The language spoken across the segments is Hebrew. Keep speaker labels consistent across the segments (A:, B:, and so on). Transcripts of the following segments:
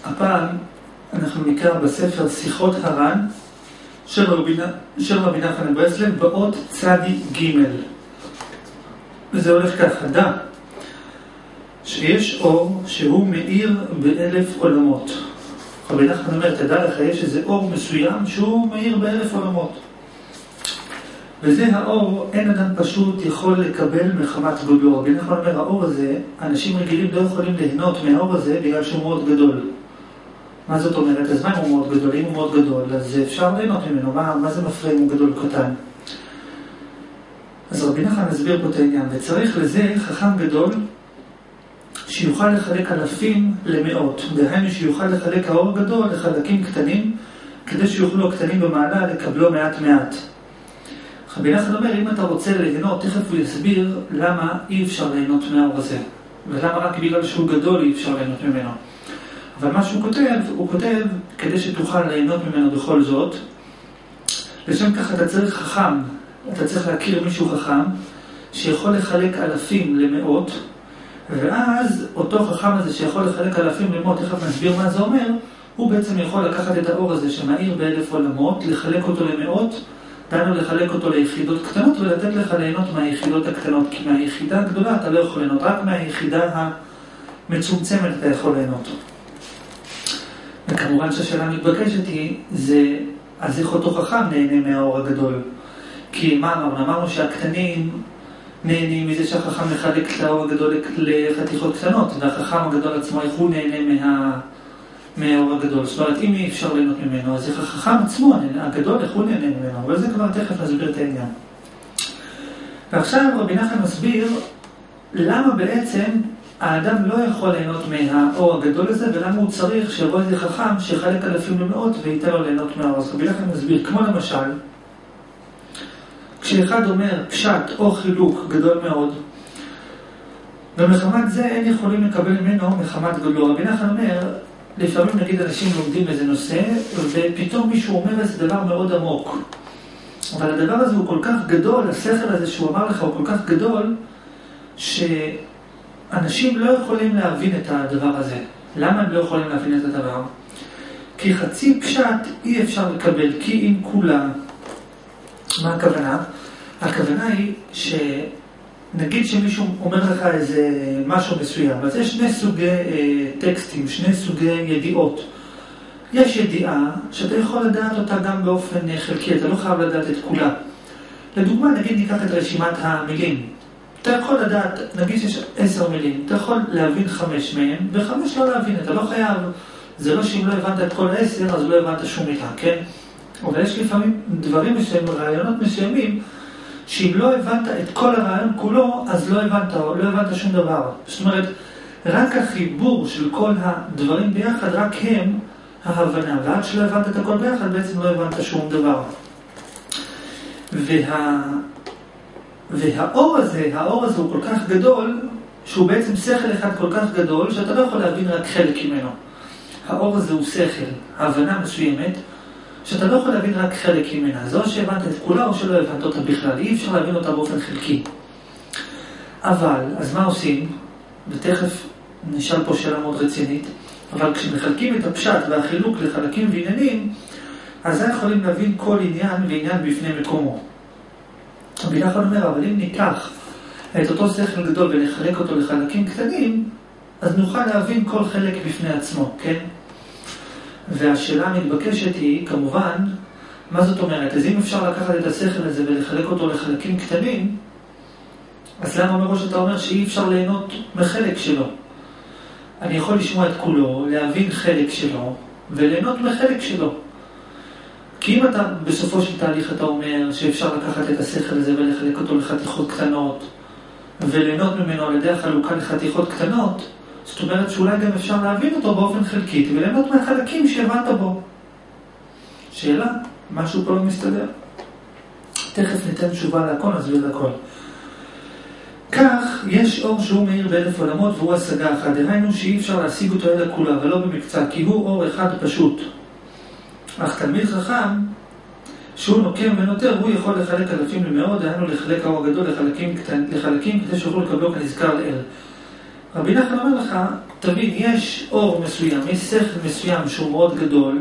A: הפעם אנחנו נקרא בספר שיחות הר"ן של רבי נחמן מברסלב באות צדי ג', וזה הולך ככה: דע שיש אור שהוא מאיר ב1,000 עולמות. רבי נחמן אומר, תדע לך, יש איזה אור מסוים שהוא מאיר ב1,000 עולמות, וזה האור אין אדם פשוט יכול לקבל מחמת גודלו. רבי נחמן אומר, האור הזה, אנשים רגילים לא יכולים ליהנות מהאור הזה בגלל שהוא מאוד גדול. מה זאת אומרת? אז מה אם הוא מאוד גדול? אם הוא מאוד גדול, אז אפשר ליהנות ממנו. מה זה מפריע אם הוא גדול קטן? אז רבי נחמן מסביר פה את העניין, וצריך לזה חכם גדול שיוכל לחלק אלפים למאות. דהיינו שיוכל לחלק האור גדול לחלקים קטנים, כדי שיוכלו הקטנים במעלה לקבלו מעט מעט. רבי נחמן אומר, אם אתה רוצה ליהנות, תכף הוא יסביר למה אי אפשר ליהנות מהאור הזה, ולמה רק בגלל שהוא גדול אי אפשר ליהנות ממנו. אבל מה שהוא כותב, הוא כותב כדי שתוכל ליהנות ממנו בכל זאת. לשם כך אתה צריך חכם, אתה צריך להכיר מישהו חכם שיכול לחלק אלפים למאות, ואז אותו חכם הזה שיכול לחלק אלפים למאות, תכף נסביר מה זה אומר, הוא בעצם יכול לקחת את האור הזה שמאיר ב1,000 עולמות, לחלק אותו למאות, דנו לחלק אותו ליחידות קטנות ולתת לך ליהנות מהיחידות הקטנות, כי מהיחידה הגדולה אתה לא יכול ליהנות, רק מהיחידה המצומצמת אתה יכול ליהנות. וכמובן שהשאלה המתבקשת היא, אז איך אותו חכם נהנה מהאור הגדול? כי מה אמרנו? אמרנו שהקטנים נהנים מזה שהחכם מחלק את האור הגדול לחתיכות קטנות, והחכם הגדול עצמו, איך הוא נהנה מהאור הגדול? זאת אומרת, אם אי אפשר ליהנות ממנו, אז איך החכם עצמו, הגדול, איך הוא נהנה ממנו? אבל זה כבר תכף נסביר את העניין. ועכשיו רבי נחמן מסביר למה בעצם האדם לא יכול ליהנות מהאור הגדול הזה, ולמה הוא צריך שיבוא איזה חכם שחלק אלפים למאות וייתן לו ליהנות מהאור. אז רבי נחמן מסביר, כמו למשל, כשאחד אומר פשט או חילוק גדול מאוד, ומחמת זה אין יכולים לקבל ממנו מחמת גדולו. רבי נחמן אומר, לפעמים נגיד אנשים לומדים איזה נושא, ופתאום מישהו אומר איזה דבר מאוד עמוק. אבל הדבר הזה הוא כל כך גדול, השכל הזה שהוא אמר לך הוא כל כך גדול, שאנשים לא יכולים להבין את הדבר הזה. למה הם לא יכולים להבין את הדבר? כי חצי פשט אי אפשר לקבל, כי אם כולה. מה הכוונה? הכוונה היא שנגיד שמישהו אומר לך איזה משהו מסוים, אז יש שני סוגי טקסטים, שני סוגי ידיעות. יש ידיעה שאתה יכול לדעת אותה גם באופן חלקי, אתה לא חייב לדעת את כולה. לדוגמה, נגיד ניקח את רשימת המילים. אתה יכול לדעת, נגיד שיש 10 מילים, אתה יכול להבין 5 מהם, ו5 לא להבין, אתה לא חייב. זה לא שאם לא הבנת את כל 10, אז לא הבנת שום מילה, כן? אבל יש לפעמים דברים מסוימים, רעיונות מסוימים, שאם לא הבנת את כל הרעיון כולו, אז לא הבנת שום דבר. זאת אומרת, רק החיבור של כל הדברים ביחד, רק הם ההבנה. ועד שלא הבנת את הכל ביחד, בעצם לא הבנת שום דבר. והאור הזה הוא כל כך גדול, שהוא בעצם שכל אחד כל כך גדול, שאתה לא יכול להבין רק חלק ממנו. האור הזה הוא שכל, הבנה מסוימת, שאתה לא יכול להבין רק חלק ממנה. זו שהבנת את כולה או שלא הבנת אותה בכלל. אי אפשר להבין אותה באופן חלקי. אבל, אז מה עושים? ותכף נשאל פה שאלה מאוד רצינית. אבל כשמחלקים את הפשט והחילוק לחלקים ועניינים, אז זה יכולים להבין כל עניין ועניין בפני מקומו. רבי נחמן אומר, אבל אם ניקח את אותו שכל גדול ונחלק אותו לחלקים קטנים, אז נוכל להבין כל חלק בפני עצמו, כן? והשאלה המתבקשת היא, כמובן, מה זאת אומרת? אז אם אפשר לקחת את השכל הזה ולחלק אותו לחלקים קטנים, אז למה מראש אתה אומר שאי אפשר ליהנות מחלק שלו? אני יכול לשמוע את כולו, להבין חלק שלו, וליהנות מחלק שלו. כי אם אתה בסופו של תהליך אתה אומר שאפשר לקחת את השכל הזה ולחלק אותו לחתיכות קטנות, וליהנות ממנו על ידי החלוקה לחתיכות קטנות, זאת אומרת שאולי גם אפשר להבין אותו באופן חלקית וליהנות מהחלקים שהבנת בו. שאלה, משהו פה לא מסתדר. תכף ניתן תשובה להכל, נסביר להכל. כך, יש אור שהוא מאיר ב1,000 עולמות והוא השגה אחת. דהיינו שאי אפשר להשיג אותו אלא כולה ולא במקצה, כי הוא אור אחד פשוט. אך תלמיד חכם, שהוא נוקם ונותר, הוא יכול לחלק אלפים למאות, דהיינו לחלק האור הגדול לחלקים כדי שיוכלו לקבלו כנזכר לאל. רבי נחמן אומר לך, תבין, יש אור מסוים, יש שכל מסוים שהוא מאוד גדול,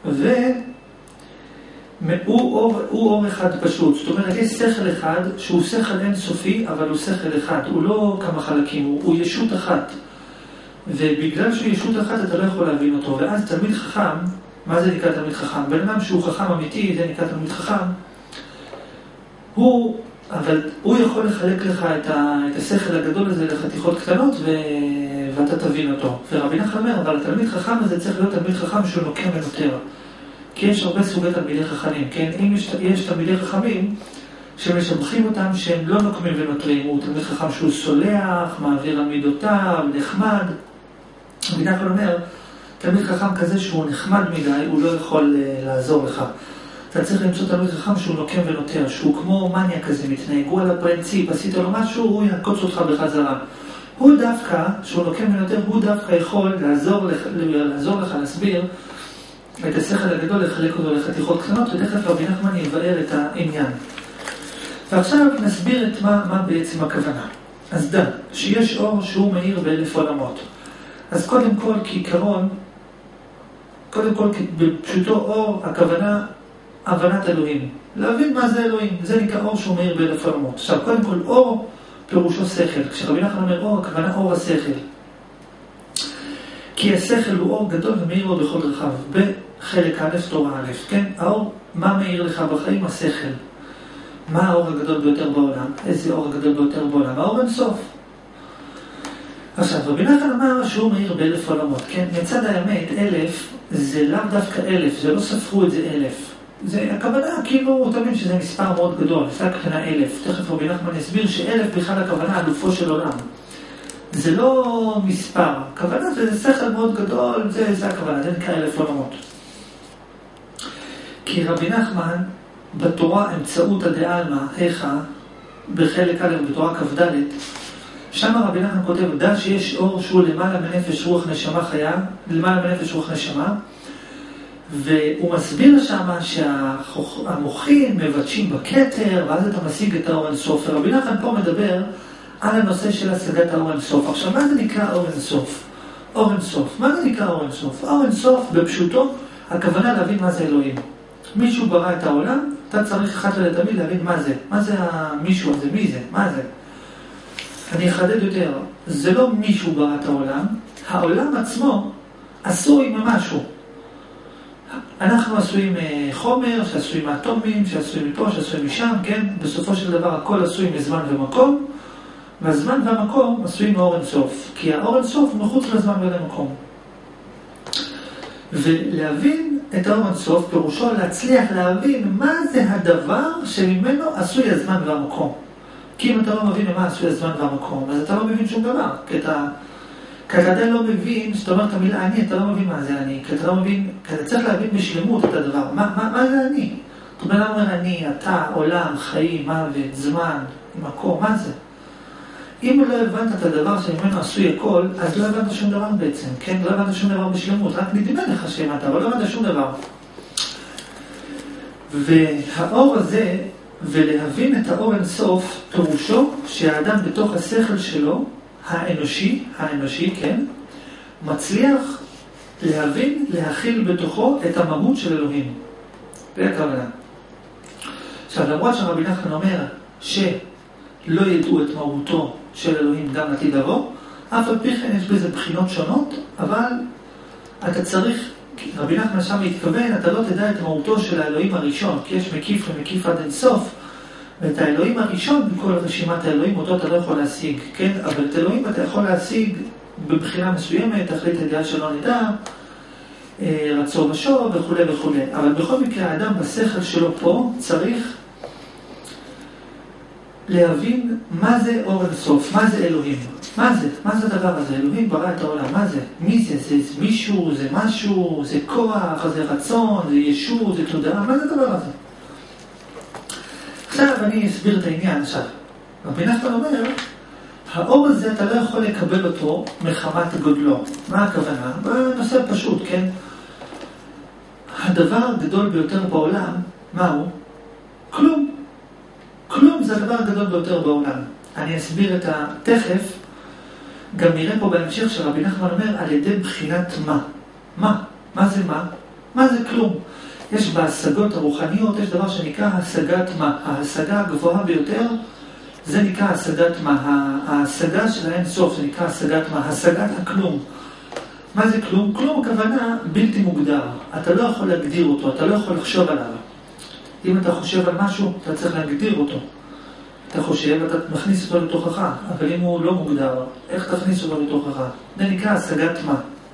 A: והוא אור אחד פשוט. זאת אומרת, יש שכל אחד שהוא שכל אינסופי, אבל הוא שכל אחד. הוא לא כמה חלקים, הוא ישות אחת. ובגלל שהוא ישות אחת אתה לא יכול להבין אותו. ואז תלמיד חכם, מה זה נקרא תלמיד חכם? בן אדם שהוא חכם אמיתי, זה נקרא תלמיד חכם. אבל הוא יכול לחלק לך את השכל הגדול הזה לחתיכות קטנות ואתה תבין אותו. ורבי נחמן אומר, אבל התלמיד חכם הזה צריך להיות תלמיד חכם שהוא נוקם ונותר. כי יש הרבה סוגי תלמידי חכמים, כן? אם יש תלמידי חכמים שמשבחים אותם שהם לא נוקמים ונותרים, הוא תלמיד חכם שהוא סולח, מעביר על מידותיו, נחמד. רבי נחמן אומר, תלמיד חכם כזה שהוא נחמד מדי, הוא לא יכול לעזור לך. אתה צריך למצוא תלמיד חכם שהוא נוקם ונותר, שהוא כמו מניה כזה מתנהג, הוא על הפרינציפ, עשית לו משהו, הוא יעקוץ אותך בחזרה. הוא דווקא, שהוא נוקם ונותר, הוא דווקא יכול לעזור לך להסביר את השכל הגדול, לחלק אותו לחתיכות קטנות, ותכף רבי נחמן יבאר את העניין. ועכשיו נסביר את מה בעצם הכוונה. אז דע, שיש אור שהוא מאיר ב1,000 עולמות. אז קודם כל, כעיקרון, בפשוטו אור, הכוונה, הבנת אלוהים. להבין מה זה אלוהים. זה נקרא אור שהוא מאיר ב1,000 עולמות. עכשיו, קודם כל, אור פירושו שכל. כשרבי נחמן אומר אור, הכוונה אור השכל. כי השכל הוא אור גדול ומאיר לו בכל רחב. בחלק א' תורה א', כן? האור, מה מאיר לך בחיים? השכל. מה האור הגדול ביותר בעולם? איזה אור הגדול ביותר בעולם? האור אינסוף. עכשיו, רבי נחמן אמר שהוא מאיר ב1,000 עולמות, כן? מצד האמת, 1,000 זה לאו דווקא 1,000, זה לא ספרו את זה 1,000. זה הכוונה, כאילו, תמיד שזה מספר מאוד גדול, זה הכוונה 1,000. תכף רבי נחמן יסביר ש1,000 בכלל הכוונה אלופו של עולם. זה לא מספר, הכוונה זה שכל מאוד גדול, זה הכוונה, זה נקרא 1,000 עולמות. כי רבי נחמן, בתורה אמצעות הדעלמא, היכה, בחלק א' בתורה כ"ד, שם רבי נחמן כותב, דע שיש אור שהוא למעלה מנפש רוח נשמה חיה, למעלה מנפש רוח נשמה, והוא מסביר שם שהמוחים מבטשים בכתר, ואז אתה משיג את האור אינסוף. ורבי נחמן פה מדבר על הנושא של השגת האור אינסוף. עכשיו, מה זה נקרא אור אינסוף? אור אינסוף. מה זה נקרא אור אינסוף? אור אינסוף, בפשוטו, הכוונה להבין מה זה אלוהים. מישהו ברא את העולם, אתה צריך אחת ולתמיד להבין מה זה. מה זה המישהו הזה? מי זה? מה זה? אני אחדד יותר. זה לא מישהו ברא את העולם, העולם עצמו עשוי ממשהו. אנחנו עשויים חומר, שעשויים מאטומים, שעשויים מפה, שעשויים משם, כן? בסופו של דבר הכל עשוי מזמן ומקום, והזמן והמקום עשויים מאור אינסוף, כי האור אינסוף הוא מחוץ לזמן ולמקום. ולהבין את האור אינסוף פירושו להצליח להבין מה זה הדבר שממנו עשוי הזמן והמקום. כי אם אתה לא מבין מה עשוי הזמן והמקום, אז אתה לא מבין שום דבר. כי אתה עדיין לא מבין, שאתה אומר את המילה אני, אתה לא מבין מה זה אני. כי אתה לא מבין, כי אתה צריך להבין בשלמות את הדבר. מה זה אני? אתה אומר אני, אתה, עולם, חיים, מוות, זמן, מקום, מה זה? אם לא הבנת את הדבר שממנו עשוי הכל, אז לא הבנת שום דבר בעצם, כן? לא הבנת שום דבר בשלמות, רק נדמה לך שהבנת, אבל לא הבנת שום דבר. והאור הזה, ולהבין את האור אינסוף, פירושו שהאדם בתוך השכל שלו, האנושי, כן? מצליח להבין, להכיל בתוכו את המהות של אלוהים. זה הכוונה. עכשיו, למרות שרבי נחמן אומר שלא ידעו את מהותו של אלוהים גם לעתיד לבוא, אף על פי כן יש בזה בחינות שונות, אבל אתה צריך, רבי נחמן שם מתכוון, אתה לא תדע את מהותו של האלוהים הראשון, כי יש מקיף ומקיף עד אינסוף, ואת האלוהים הראשון בכל רשימת האלוהים, אותו אתה לא יכול להשיג, כן? אבל את אלוהים אתה יכול להשיג בבחינה מסוימת, תכלית הידיעה שלא נדע, רצון ושוב וכו' וכו'. אבל בכל מקרה, האדם בשכל שלו פה צריך להבין מה זה אור אינסוף, מה זה אלוהים. מה זה? מה זה הדבר הזה? אלוהים ברא את העולם, מה זה? מי זה? זה מישהו, זה משהו, זה כוח, זה רצון, זה ישות, זה תודעה, מה זה הדבר הזה? עכשיו אני אסביר את העניין עכשיו. רבי נחמן אומר, האור הזה אתה לא יכול לקבל אותו מחמת גודלו. מה הכוונה? בנושא פשוט, כן? הדבר הגדול ביותר בעולם, מהו? כלום. כלום זה הדבר הגדול ביותר בעולם. אני אסביר את תכף גם נראה פה בהמשך שרבי נחמן אומר על ידי בחינת מה? מה זה מה? מה זה כלום? יש בהשגות הרוחניות, יש דבר שנקרא השגת מה. ההשגה הגבוהה ביותר, זה נקרא השגת מה. ההשגה של האין סוף, זה נקרא השגת מה. השגת הכלום. מה זה כלום? כלום הכוונה בלתי מוגדר. אתה לא יכול להגדיר אותו, אתה לא יכול לחשוב עליו. אם אתה חושב על משהו, אתה צריך להגדיר אותו. אתה חושב, אתה מכניס אותו לתוכך, אבל אם הוא לא מוגדר, איך תכניס אותו לתוכך? זה נקרא השגת מה.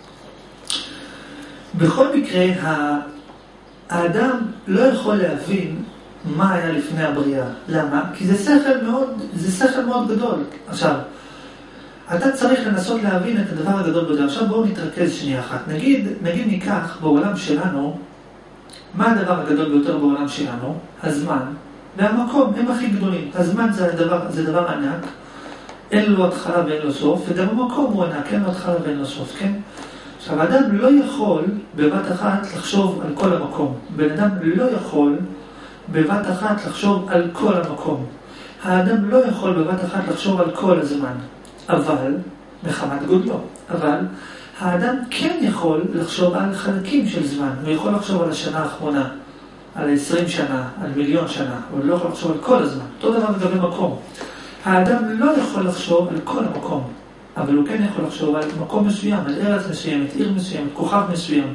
A: בכל מקרה, האדם לא יכול להבין מה היה לפני הבריאה. למה? כי זה שכל מאוד גדול. עכשיו, אתה צריך לנסות להבין את הדבר הגדול בזה. עכשיו בואו נתרכז שנייה אחת. נגיד ניקח בעולם שלנו, מה הדבר הגדול ביותר בעולם שלנו? הזמן והמקום, הם הכי גדולים. הזמן זה דבר ענק, אין לו התחלה ואין לו סוף, וגם המקום הוא ענק, אין לו התחלה ואין לו סוף, כן? עכשיו, האדם לא יכול בבת אחת לחשוב על כל המקום. בן אדם לא יכול בבת אחת לחשוב על כל המקום. האדם לא יכול בבת אחת לחשוב על כל הזמן. אבל, מחמת גודלו, אבל האדם כן יכול לחשוב על חלקים של זמן. הוא יכול לחשוב על השנה האחרונה, על 20 שנה, על מיליון שנה. הוא לא יכול לחשוב על כל הזמן. אותו דבר לגבי מקום. האדם לא יכול לחשוב על כל המקום. אבל הוא כן יכול לחשוב על מקום מסוים, על ארץ מסוימת, עיר מסוימת, כוכב מסוים.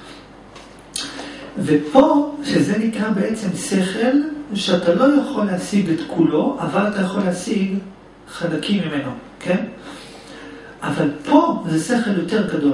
A: ופה, שזה נקרא בעצם שכל, שאתה לא יכול להשיג את כולו, אבל אתה יכול להשיג חלקים ממנו, כן? אבל פה זה שכל יותר גדול.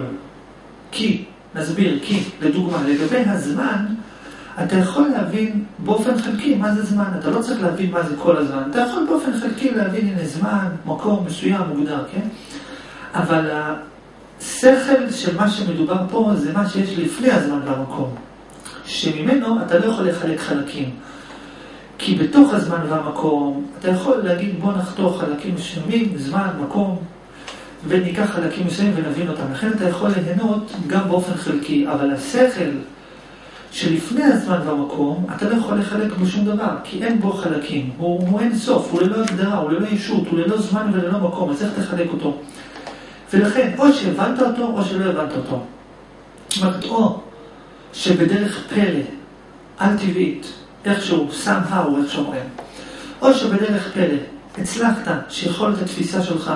A: נסביר, לדוגמה, לגבי הזמן, אתה יכול להבין באופן חלקי מה זה זמן. אתה לא צריך להבין מה זה כל הזמן. אתה יכול באופן חלקי להבין הנה זמן, מקום מסוים, מוגדר, כן? אבל השכל של מה שמדובר פה זה מה שיש לפני הזמן והמקום. שממנו אתה לא יכול לחלק חלקים. כי בתוך הזמן והמקום אתה יכול להגיד בוא נחתוך חלקים מסוימים, זמן, מקום, וניקח חלקים מסוימים ונבין אותם. לכן אתה יכול ליהנות גם באופן חלקי. אבל השכל שלפני הזמן והמקום, אתה לא יכול לחלק בשום דבר, כי אין בו חלקים. הוא אין סוף, הוא ללא הגדרה, הוא ללא ישות, הוא ללא זמן וללא מקום. אז איך תחלק אותו? ולכן, או שהבנת אותו, או שלא הבנת אותו. זאת אומרת, או שבדרך פלא, על טבעית, איכשהו, somehow, איך שאומרים, או שבדרך פלא, הצלחת שיכול את התפיסה שלך,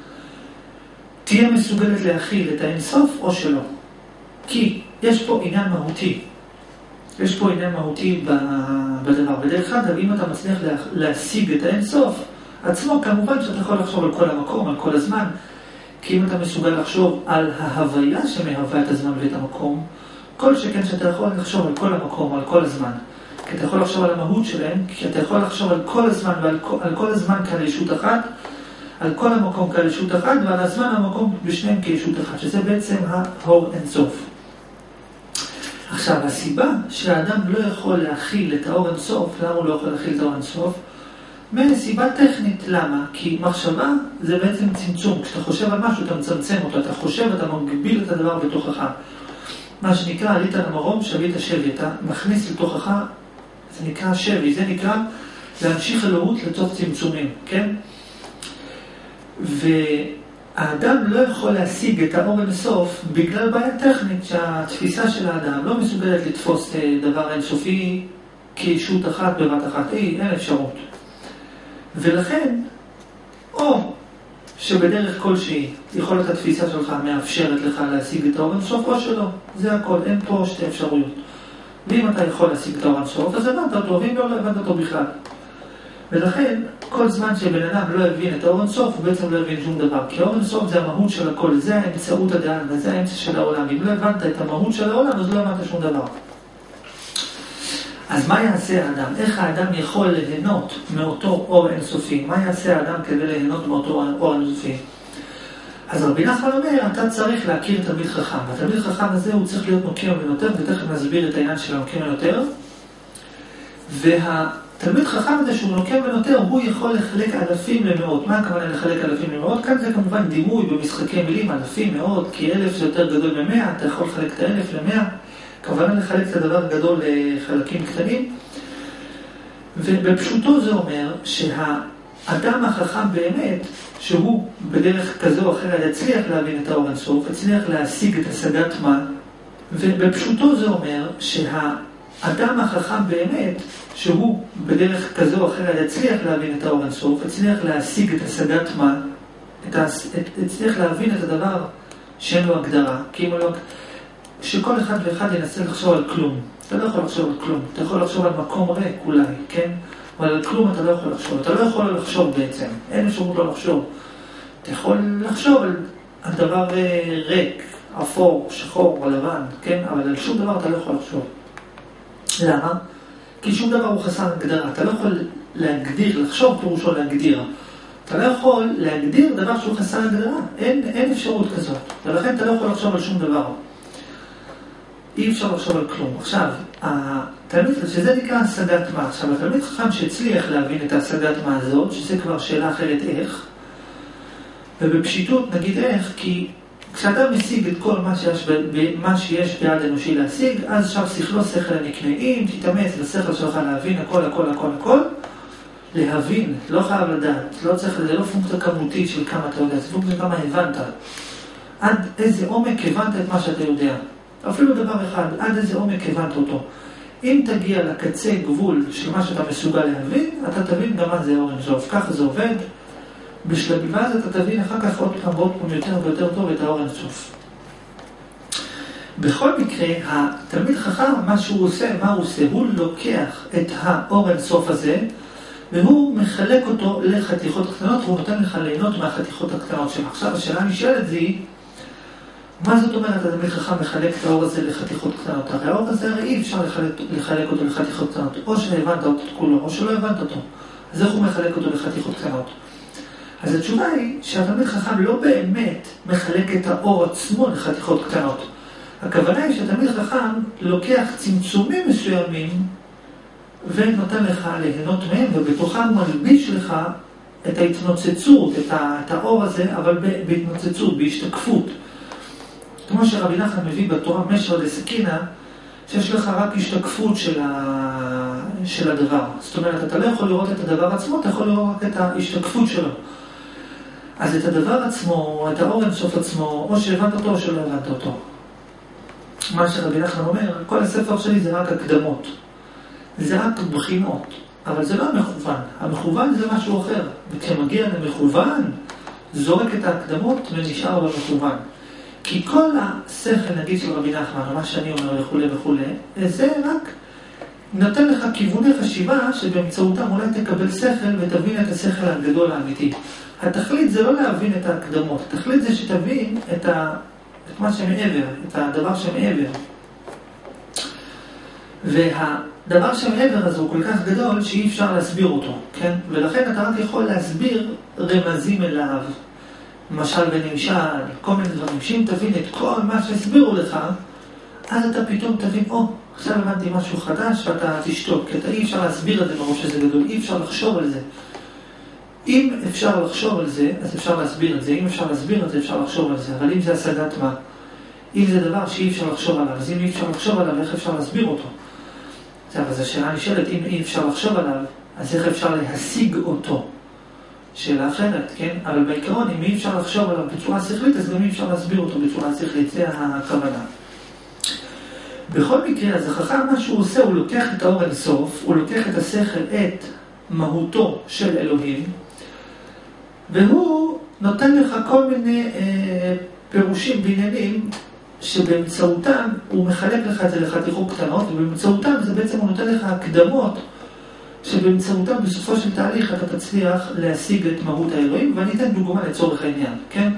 A: תהיה מסוגלת להכיל את האינסוף, או שלא. כי יש פה עניין מהותי. יש פה עניין מהותי בדבר. ודרך אגב, אם אתה מצליח להשיג את האינסוף עצמו, כמובן שאתה יכול לחשוב על כל המקום, על כל הזמן, כי אם אתה מסוגל לחשוב על ההוויה שמהווה את הזמן ואת המקום, כל שכן שאתה יכול לחשוב על כל המקום, על כל הזמן. כי אתה יכול לחשוב על המהות שלהם, כי אתה יכול לחשוב על כל הזמן ועל כל הזמן כאן ישות אחת, על כל המקום כאן ישות אחת, ועל הזמן והמקום בשניהם כישות אחת, שזה בעצם האור אינסוף. עכשיו, הסיבה שהאדם לא יכול להכיל את האור אינסוף, למה הוא לא יכול להכיל את האור אינסוף? מסיבה טכנית. למה? כי מחשבה זה בעצם צמצום. כשאתה חושב על משהו, אתה מצמצם אותו. אתה חושב, אתה מגביל את הדבר בתוכך. מה שנקרא, עלית למרום, שבית השבי. אתה מכניס לתוכך, זה נקרא שבי. זה נקרא להמשיך אלוהות לתוך צמצומים, כן? והאדם לא יכול להשיג את האור אינסוף בגלל בעיה טכנית שהתפיסה של האדם לא מסוגלת לתפוס דבר אינסופי כישות אחת בבת אחת. אין אפשרות. ולכן, או שבדרך כלשהי יכולת התפיסה שלך מאפשרת לך להשיג את האור אינסוף, או שלא. זה הכל, אין פה שתי אפשרויות. ואם אתה יכול להשיג את האור אינסוף, אז הבנת אותו, ואם לא הבנת אותו בכלל. ולכן, כל זמן שבן אדם לא הבין את האור אינסוף, הוא בעצם לא הבין שום דבר. כי האור אינסוף זה המהות של הכל, זה האמצעות הדעת, וזה האמצע של העולם. אם לא הבנת את המהות של העולם, אז לא הבנת שום דבר. אז מה יעשה האדם? איך האדם יכול ליהנות מאותו אור אינסופי? מה יעשה האדם כדי ליהנות מאותו אור אינסופי? אז רבי נחמן אומר, אתה צריך להכיר תלמיד חכם. והתלמיד חכם הזה הוא צריך להיות נוקם ונותר, ותכף נסביר את העניין של הנוקם ונותר. והתלמיד חכם הזה שהוא נוקם ונותר, הוא יכול לחלק אלפים למאות. מה הכוונה לחלק אלפים למאות? כאן זה כמובן דימוי במשחקי מילים, אלפים, מאות, כי 1000 זה יותר גדול מ-100, אתה יכול לחלק את 1000 ל-100. כוונה לחלק את הדבר הגדול לחלקים קטנים. ובפשוטו זה אומר האדם החכם באמת, שהוא בדרך כזו או אחרת יצליח להבין את האור אינסוף, יצליח להשיג את השגת מה, ובפשוטו זה אומר שהאדם החכם באמת, שהוא בדרך כזו או אחרת יצליח להבין את האור אינסוף, יצליח להשיג את השגת מה, יצליח להבין את הדבר שאין לו הגדרה, כי אם לא, שכל אחד ואחד ינסה לחשוב על כלום. אתה לא יכול לחשוב על כלום, אתה יכול לחשוב על מקום ריק אולי, כן? אבל על כלום אתה לא יכול לחשוב, אתה לא יכול לחשוב בעצם, אין אפשרות לא לחשוב. אתה יכול לחשוב על דבר ריק, אפור, שחור או לבן, כן? אבל על שום דבר אתה לא יכול לחשוב. למה? כי שום דבר הוא חסר הגדרה, אתה לא יכול להגדיר, לחשוב פירושו להגדיר. אתה לא יכול להגדיר דבר שהוא חסר הגדרה, אין אפשרות כזאת, ולכן אתה לא יכול לחשוב על שום דבר. אי אפשר לחשוב על כלום. עכשיו, התלמיד, שזה נקרא השגת מה. עכשיו, התלמיד חכם שהצליח להבין את השגת מה הזאת, שזה כבר שאלה אחרת איך, ובפשיטות נגיד איך, כי כשאתה משיג את כל מה שיש ביד אנושי להשיג, אז עכשיו שכלו שכל הנקנאים, תתאמץ לשכל שלך להבין הכל, הכל, הכל, הכל, להבין, לא חייב לדעת, לא צריך, זה לא פונקציה כמותית של כמה אתה יודע, זה פונקציה כמה הבנת. עד איזה עומק הבנת את מה שאתה יודע. אפילו דבר אחד, עד איזה עומק הבנת אותו. אם תגיע לקצה גבול של מה שאתה מסוגל להבין, אתה תבין גם מה זה אור אינסוף. ככה זה עובד. בשלבים ואז אתה תבין אחר כך עוד פעם יותר ויותר טוב את האור אינסוף. בכל מקרה, התלמיד חכם, מה שהוא עושה, הוא לוקח את האור אינסוף הזה, והוא מחלק אותו לחתיכות קטנות, והוא נותן לך ליהנות מהחתיכות הקטנות שלך. עכשיו, השאלה נשאלת היא, מה זאת אומרת, התלמיד חכם מחלק את האור הזה לחתיכות קטנות? הרי האור הזה הרי אי אפשר לחלק אותו לחתיכות קטנות, או שהבנת אותו כולו, או שלא הבנת אותו. אז איך הוא מחלק אותו לחתיכות קטנות? אז התשובה היא שהתלמיד חכם לא באמת מחלק את האור עצמו לחתיכות קטנות. הכוונה היא שהתלמיד חכם לוקח צמצומים מסוימים ונותן לך ליהנות מהם, ובתוכם הוא מלביש לך את ההתנוצצות, את האור הזה, אבל בהתנוצצות, בהשתקפות. כמו שרבי נחמן מביא בתורה משרה דסכינא, שיש לך רק השתקפות של הדבר. זאת אומרת, אתה לא יכול לראות את הדבר עצמו, אתה יכול לראות רק את ההשתקפות שלו. אז את הדבר עצמו, את האור אינסוף עצמו, או שהבנת אותו או שלא הבנת אותו. מה שרבי נחמן אומר, כל הספר שלי זה רק הקדמות. זה רק בחינות, אבל זה לא המכוון. המכוון זה משהו אחר. וכשמגיע למכוון, זורק את ההקדמות ונשאר במכוון. כי כל השכל, נגיד של רבי נחמן, מה שאני אומר וכו' וכו', זה רק נותן לך כיווני חשיבה שבאמצעותם אולי תקבל שכל ותבין את השכל הגדול האמיתי. התכלית זה לא להבין את ההקדמות, התכלית זה שתבין את מה שמעבר, את הדבר שמעבר. והדבר שמעבר הזה הוא כל כך גדול שאי אפשר להסביר אותו, כן? ולכן אתה רק יכול להסביר רמזים אליו. למשל ונמשל, כל מיני דברים, שאם תבין את כל מה שהסבירו לך, אז אתה פתאום תבין, עכשיו הבנתי משהו חדש ואתה תשתוק, כי אתה אי אפשר להסביר את זה מראש שזה גדול, אי אפשר לחשוב על זה. אם אפשר לחשוב על זה, אז אפשר להסביר את זה, אם אפשר להסביר את זה, אפשר לחשוב על זה, אבל אם זה השגת מה? אם זה דבר שאי אפשר לחשוב עליו, אז אם אי אפשר לחשוב עליו, איך אפשר להסביר אותו? אז השאלה נשאלת, אם אי אפשר לחשוב עליו, אז איך אפשר להשיג אותו? שאלה אחרת, כן? אבל בעיקרון, אם אי אפשר לחשוב עליו בצורה שכלית, אז גם אי אפשר להסביר אותו בצורה שכלית, זה הכוונה. בכל מקרה, אז החכם מה שהוא עושה, הוא לוקח את האור אינסוף, הוא לוקח את השכל, את מהותו של אלוהים, והוא נותן לך כל מיני פירושים בעניינים, שבאמצעותם הוא מחלק לך את זה לחתיכות קטנות, ובאמצעותם זה בעצם הוא נותן לך הקדמות, שבאמצעותם בסופו של תהליך אתה תצליח להשיג את מהות האלוהים, ואני אתן דוגמה לצורך העניין, כן?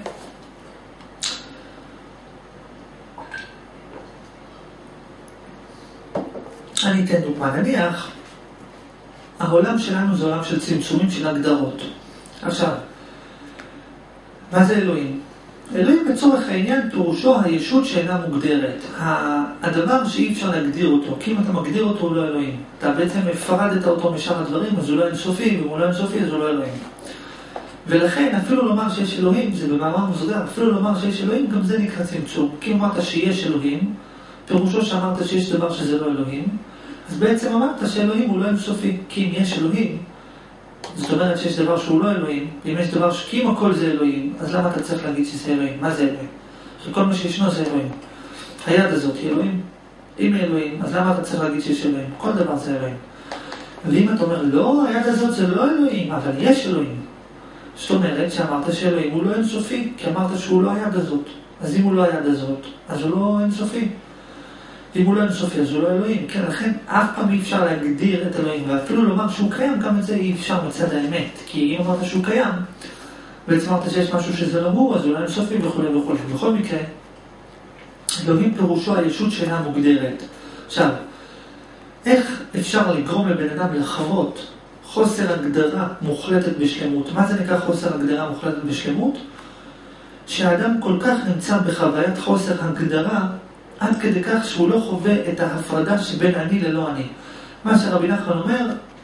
A: אני אתן דוגמה, נניח, העולם שלנו זה עולם של צמצומים של הגדרות. עכשיו, מה זה אלוהים? אלוהים בצורך העניין פירושו הישות שאינה מוגדרת. הדבר שאי אפשר להגדיר אותו, כי אם אתה מגדיר אותו הוא לא אלוהים. אתה בעצם פרדת אותו משאר הדברים, אז הוא לא אינסופי, ואם הוא לא אינסופי אז הוא לא אלוהים. ולכן אפילו לומר שיש אלוהים, זה במאמר מוסגר, אפילו לומר שיש אלוהים, גם זה נקרא צמצום. כי אם אמרת שיש אלוהים, פירושו שאמרת שיש דבר שזה לא אלוהים, אז בעצם אמרת שאלוהים הוא לא אינסופי. כי אם יש אלוהים, זאת אומרת שיש דבר שהוא לא אלוהים, ואם יש דבר כי אם הכל זה אלוהים, אז למה אתה צריך להגיד שזה אלוהים? מה זה אלוהים? שכל מה שישנו זה אלוהים. היד הזאת היא אלוהים? אם היא אלוהים, אז למה אתה צריך להגיד שיש אלוהים? כל דבר זה אלוהים. ואם אתה אומר, לא, היד הזאת זה לא אלוהים, אבל יש אלוהים. זאת אומרת שאמרת שאלוהים הוא לא אינסופי, כי אמרת שהוא לא היד הזאת. אז אם הוא לא היד הזאת, אז הוא לא אינסופי. ואם הוא לא אינסופי, אז הוא לא אלוהים. כן, לכן אף פעם אי אפשר להגדיר את אלוהים, ואפילו לומר שהוא קיים, גם את זה אי אפשר מצד האמת. כי אם אמרת שהוא קיים, בעצם אמרת שיש משהו שזה לא הוא, אז הוא לא אינסופי וכו' וכו'. בכל מקרה, אלוהים פירושו הישות שאינה מוגדרת. עכשיו, איך אפשר לגרום לבן אדם לחוות חוסר הגדרה מוחלטת בשלמות? מה זה נקרא חוסר הגדרה מוחלטת בשלמות? שהאדם כל כך נמצא בחוויית חוסר הגדרה, עד כדי כך שהוא לא חווה את ההפרדה שבין אני ללא אני. מה שרבי נחמן אומר,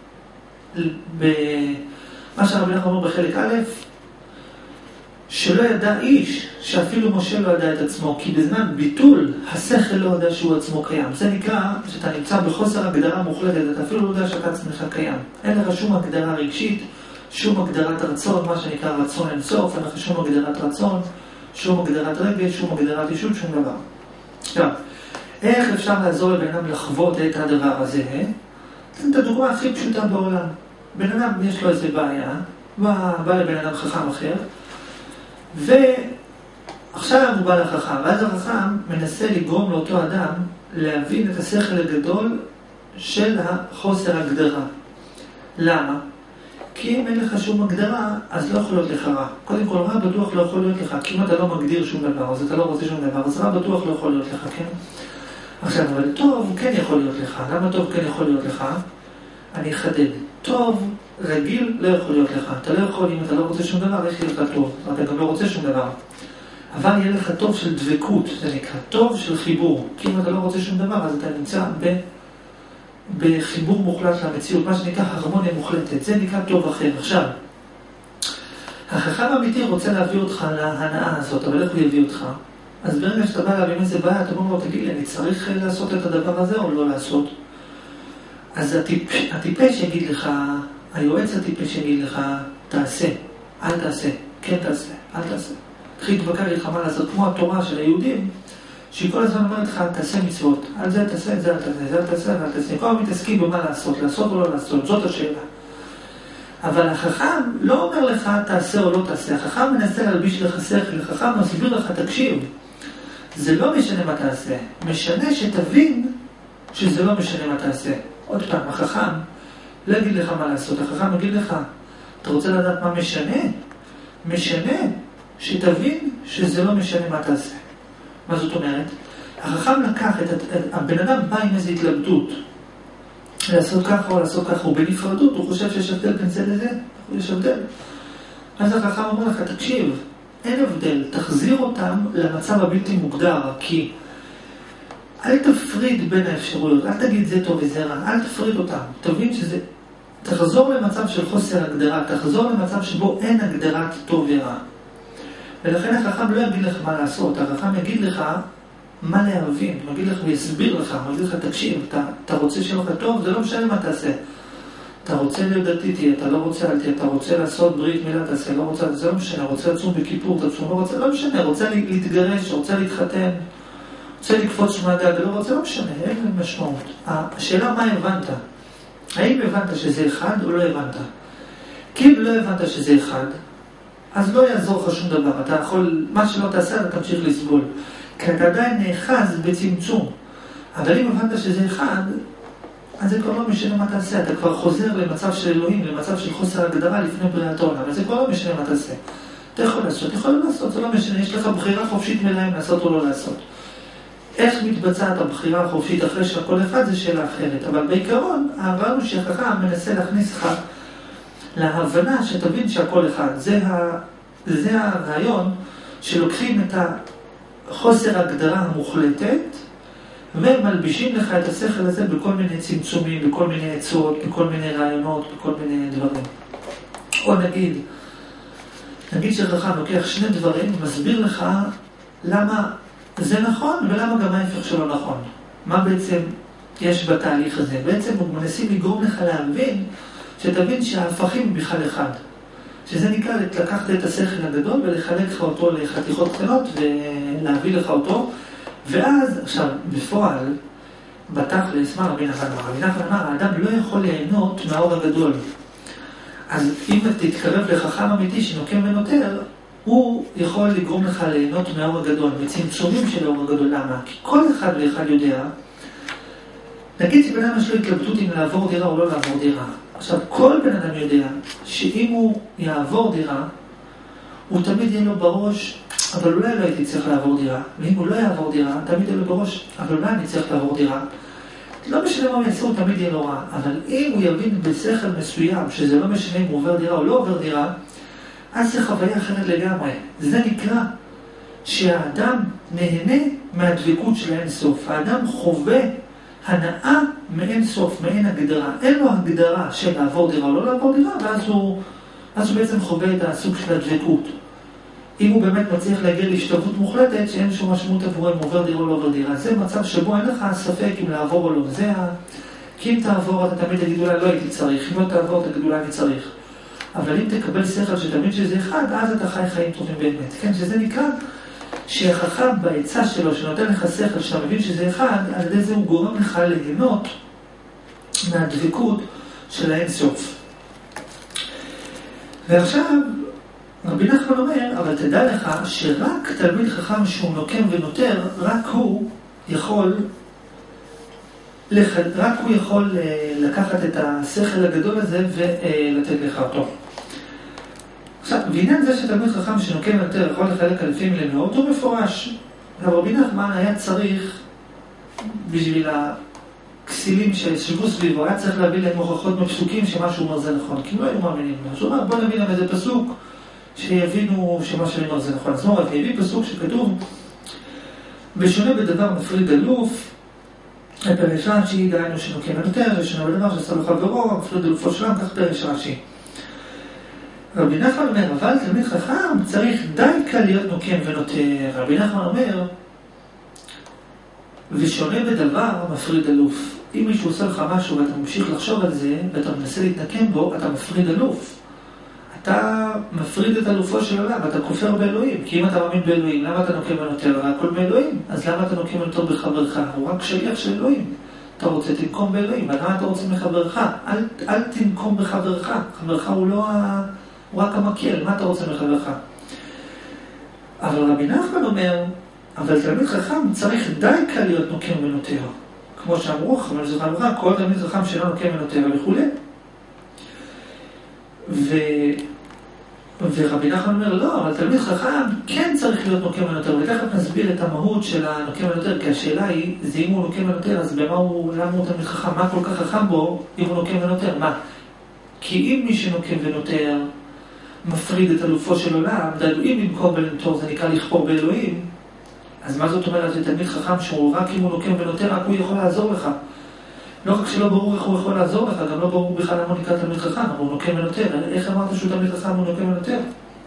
A: בחלק א', שלא ידע איש, שאפילו משה לא ידע את עצמו, כי בזמן ביטול, השכל לא ידע שהוא עצמו קיים. זה נקרא שאתה נמצא בחוסר הגדרה מוחלטת, אתה אפילו לא יודע שאתה עצמך קיים. אין לך שום הגדרה רגשית, שום הגדרת רצון, מה שנקרא רצון אינסוף, אין לך שום הגדרת רצון, שום הגדרת רגש, שום הגדרת אישות, שום דבר. עכשיו, איך אפשר לעזור לבן אדם לחוות את הדבר הזה? זאת הדוגמה הכי פשוטה בעולם. בן אדם יש לו איזה בעיה, בא לבן אדם חכם אחר, ועכשיו הוא בא לחכם, ואז החכם מנסה לגרום לאותו אדם להבין את השכל הגדול של החוסר הגדרה. למה? כי אם אין לך שום הגדרה, אז לא יכול להיות לך רע. קודם כל, רע בטוח לא יכול להיות לך, כי אם אתה לא מגדיר שום דבר, אז אתה לא רוצה שום דבר, אז רע בטוח לא יכול להיות לך, כן? עכשיו, אבל טוב כן יכול להיות לך. למה טוב כן יכול להיות לך? אני אחדד. טוב רגיל לא יכול להיות לך. אתה לא יכול, אם אתה לא רוצה שום דבר, יש לך טוב. אתה גם לא רוצה שום דבר. אבל יהיה לך טוב של דבקות, זה נקרא טוב של חיבור. כי אם אתה לא רוצה שום דבר, אז אתה נמצא בחיבור מוחלט למציאות, מה שנקרא הרמוניה מוחלטת. זה נקרא טוב אחר. עכשיו, החכם האמיתי רוצה להביא אותך להנאה הזאת, אבל איך הוא יביא אותך? אז ברגע שאתה בא להבין איזה בעיה, אתה אומר לו, תגיד לי, אני צריך לעשות את הדבר הזה או לא לעשות? אז הטיפש יגיד לך, היועץ הטיפש יגיד לך, תעשה, אל תעשה, כן תעשה, אל תעשה. תחיל תבקר לך מה לעשות, כמו התורה של היהודים, שהיא כל הזמן אומרת לך, תעשה מצוות, על זה תעשה, את זה אל תעשה, זה אל תעשה, אל תעשה. כל מתעסקים במה לעשות או לא לעשות, זאת השאלה. אבל החכם לא אומר לך, תעשה או לא תעשה. החכם מנסה להלביש לך שכל, החכם מסביר לך, תקשיב. זה לא משנה מה תעשה, משנה שתבין שזה לא משנה מה תעשה. עוד פעם, החכם לא יגיד לך מה לעשות, החכם יגיד לך, אתה רוצה לדעת מה משנה? משנה שתבין שזה לא משנה מה תעשה. מה זאת אומרת? החכם לקח הבן אדם בא עם איזו התלבטות, לעשות ככה או לעשות ככה, הוא בנפרדות, הוא חושב שיש הבדל בין זה לזה, יש הבדל. אז החכם אומר לך, תקשיב, אין הבדל, תחזיר אותם למצב הבלתי מוגדר, כי אל תפריד בין האפשרויות, אל תגיד זה טוב וזה רע, אל תפריד אותם, תבין שזה, תחזור למצב של חוסר הגדרה, תחזור למצב שבו אין הגדרת טוב ורע. ולכן החכם לא יגיד לך מה לעשות, החכם יגיד לך מה להבין, הוא יגיד לך ויסביר לך, הוא יגיד לך, תקשיב, אתה רוצה שיהיה לך טוב, זה לא משנה מה תעשה. אתה רוצה להיות דתי תהיה, אתה לא רוצה אל תהיה, אתה רוצה לעשות ברית מילה תעשה, לא רוצה, זה לא משנה, רוצה לצום בכיפור, תצום, לא רוצה, לא משנה, רוצה להתגרש, רוצה להתחתן, רוצה לקפוץ מהגג, לא רוצה, לא משנה, אין משמעות. השאלה מה הבנת? האם הבנת שזה אחד או לא הבנת? כי אם לא הבנת שזה אחד, אז לא יעזור לך שום דבר, אתה יכול, מה שלא תעשה, אתה תמשיך לסבול. כי אתה עדיין נאחז בצמצום. אבל אם הבנת שזה אחד, אז זה כבר לא משנה מה תעשה, אתה כבר חוזר למצב של אלוהים, למצב של חוסר הגדרה לפני בריאת העולם, אז זה כבר לא משנה מה תעשה. אתה יכול לעשות, אתה יכול לא לעשות, זה לא משנה, יש לך בחירה חופשית מלאה אם לעשות או לא לעשות. איך מתבצעת הבחירה החופשית אחרי שהכל אחד זה שאלה אחרת, אבל בעיקרון, הרעיון שהחכם מנסה להכניס לך להבנה שתבין שהכל אחד. זה הרעיון שלוקחים את החוסר הגדרה המוחלטת, ומלבישים לך את השכל הזה בכל מיני צמצומים, בכל מיני עצות, בכל מיני רעיונות, בכל מיני דברים. או נגיד שחכם לוקח שני דברים, מסביר לך למה זה נכון ולמה גם ההפך שלו נכון. מה בעצם יש בתהליך הזה? בעצם הוא מנסים לגרום לך להבין שתבין שההפכים בכלל אחד. שזה נקרא לקחת את השכל הגדול ולחלק לך אותו לחתיכות קטנות ולהביא לך אותו. ואז, עכשיו, בפועל, בתכלס, מה רבי נחמן אמר? רבי נחמן אמר, האדם לא יכול ליהנות מהאור הגדול. אז אם תתקרב לחכם אמיתי שנוקם ונותר, הוא יכול לגרום לך ליהנות מהאור הגדול, בצמצומים של האור הגדול. למה? כי כל אחד ואחד יודע, נגיד שבן אדם יש לו התלבטות אם לעבור דירה או לא לעבור דירה. עכשיו, כל בן אדם יודע שאם הוא יעבור דירה, הוא תמיד יהיה לו בראש, אבל אולי לא הייתי צריך לעבור דירה. ואם הוא לא יעבור דירה, תמיד יהיה לו בראש, אבל אולי אני צריך לעבור דירה. לא משנה מה הוא יעשה, הוא תמיד יהיה לו רע. אבל אם הוא יבין בשכל מסוים, שזה לא משנה אם הוא עובר דירה או לא עובר דירה, אז זה חוויה אחרת לגמרי. זה נקרא שהאדם נהנה מהדבקות של האין סוף. האדם חווה הנאה מאין סוף, מאין הגדרה. אין לו הגדרה של לעבור דירה או לא לעבור דירה, ואז הוא בעצם חווה את הסוג של הדבקות. אם הוא באמת מצליח להגיע להשתוות מוחלטת, שאין שום משמעות עבור אם עובר דירה או לא עובר דירה. זה מצב שבו אין לך ספק אם לעבור או לא. כי אם תעבור, אתה תמיד תגיד אולי לא הייתי צריך. אם לא תעבור, תגיד אולי אני צריך. אבל אם תקבל שכל שתמיד שזה אחד, אז אתה חי חיים טובים באמת. כן, שזה נקרא שהחכם בעצה שלו, שנותן לך שכל, שאתה מבין שזה אחד, על ידי זה הוא גורם לך ליהנות מהדבקות של האין סוף. ועכשיו, רבי נחמן אומר, אבל תדע לך שרק תלמיד חכם שהוא נוקם ונותר, רק הוא יכול לקחת את השכל הגדול הזה ולתת לך אותו. עכשיו, בעניין זה שתלמיד חכם שנוקם ונותר יכול לחלק אלפים למאות, הוא מפורש. רבי נחמן היה צריך, בשביל הכסילים שישבו סביבו, היה צריך להביא להם הוכחות מפסוקים שמה שהוא אומר זה נכון, כי לא היו מאמינים. אז הוא אומר, בוא נביא להם איזה פסוק שיבינו שמה שאני אומר זה נכון. אז הוא אומר, הביא פסוק שכתוב, בשונה בדבר מפריד אלוף, פרש רש"י, דהיינו שנוקם ונותר, ושונה בדבר שעשה לו חברו, מפריד אלופו שלם, כך פרש רש"י. רבי נחמן אומר, אבל תלמיד חכם צריך די להיות נוקם ונותר. רבי נחמן אומר, ושונה בדבר מפריד אלוף. אם מישהו עושה לך משהו ואתה ממשיך לחשוב על זה, ואתה מנסה להתנקם בו, אתה מפריד אלוף. אתה מפריד את אלופו של עולם, אתה כופר באלוהים. כי אם אתה מאמין באלוהים, למה אתה נוקם ונותר? הכל באלוהים. אז למה אתה נוקם ונותר בחברך? הוא רק שליח של אלוהים. אתה רוצה תנקום באלוהים, למה אתה רוצה מחברך? אל תנקום בחברך. חברך הוא לא הוא רק המקל, מה אתה רוצה מחברך? אבל רבי נחמן אומר, אבל תלמיד חכם צריך די קל להיות נוקם ונותר. כמו שאמרו, אבל זו חמורה, כל תלמיד חכם שלא נוקם ונותר וכו'. ורבי נחמן אומר, לא, אבל תלמיד חכם כן צריך להיות נוקם ונותר. ותכף נסביר את המהות של הנוקם ונותר, כי השאלה היא, זה אם הוא נוקם ונותר, אז למה הוא תלמיד חכם? מה כל כך חכם בו אם הוא נוקם ונותר? מה? כי אם מי שנוקם ונותר מפריד את אלופו של עולם, דהיינו אם לנקום ולנטור זה נקרא לכפור באלוהים, אז מה זאת אומרת? זה תלמיד חכם שהוא רק אם הוא נוקם ונותר, רק הוא יכול לעזור לך. לא רק שלא ברור איך הוא יכול לעזור לך, גם לא ברור בכלל למה הוא נקרא תלמיד חכם, אבל הוא נוקם ונותר. איך אמרת שהוא תלמיד חכם הוא נוקם ונותר?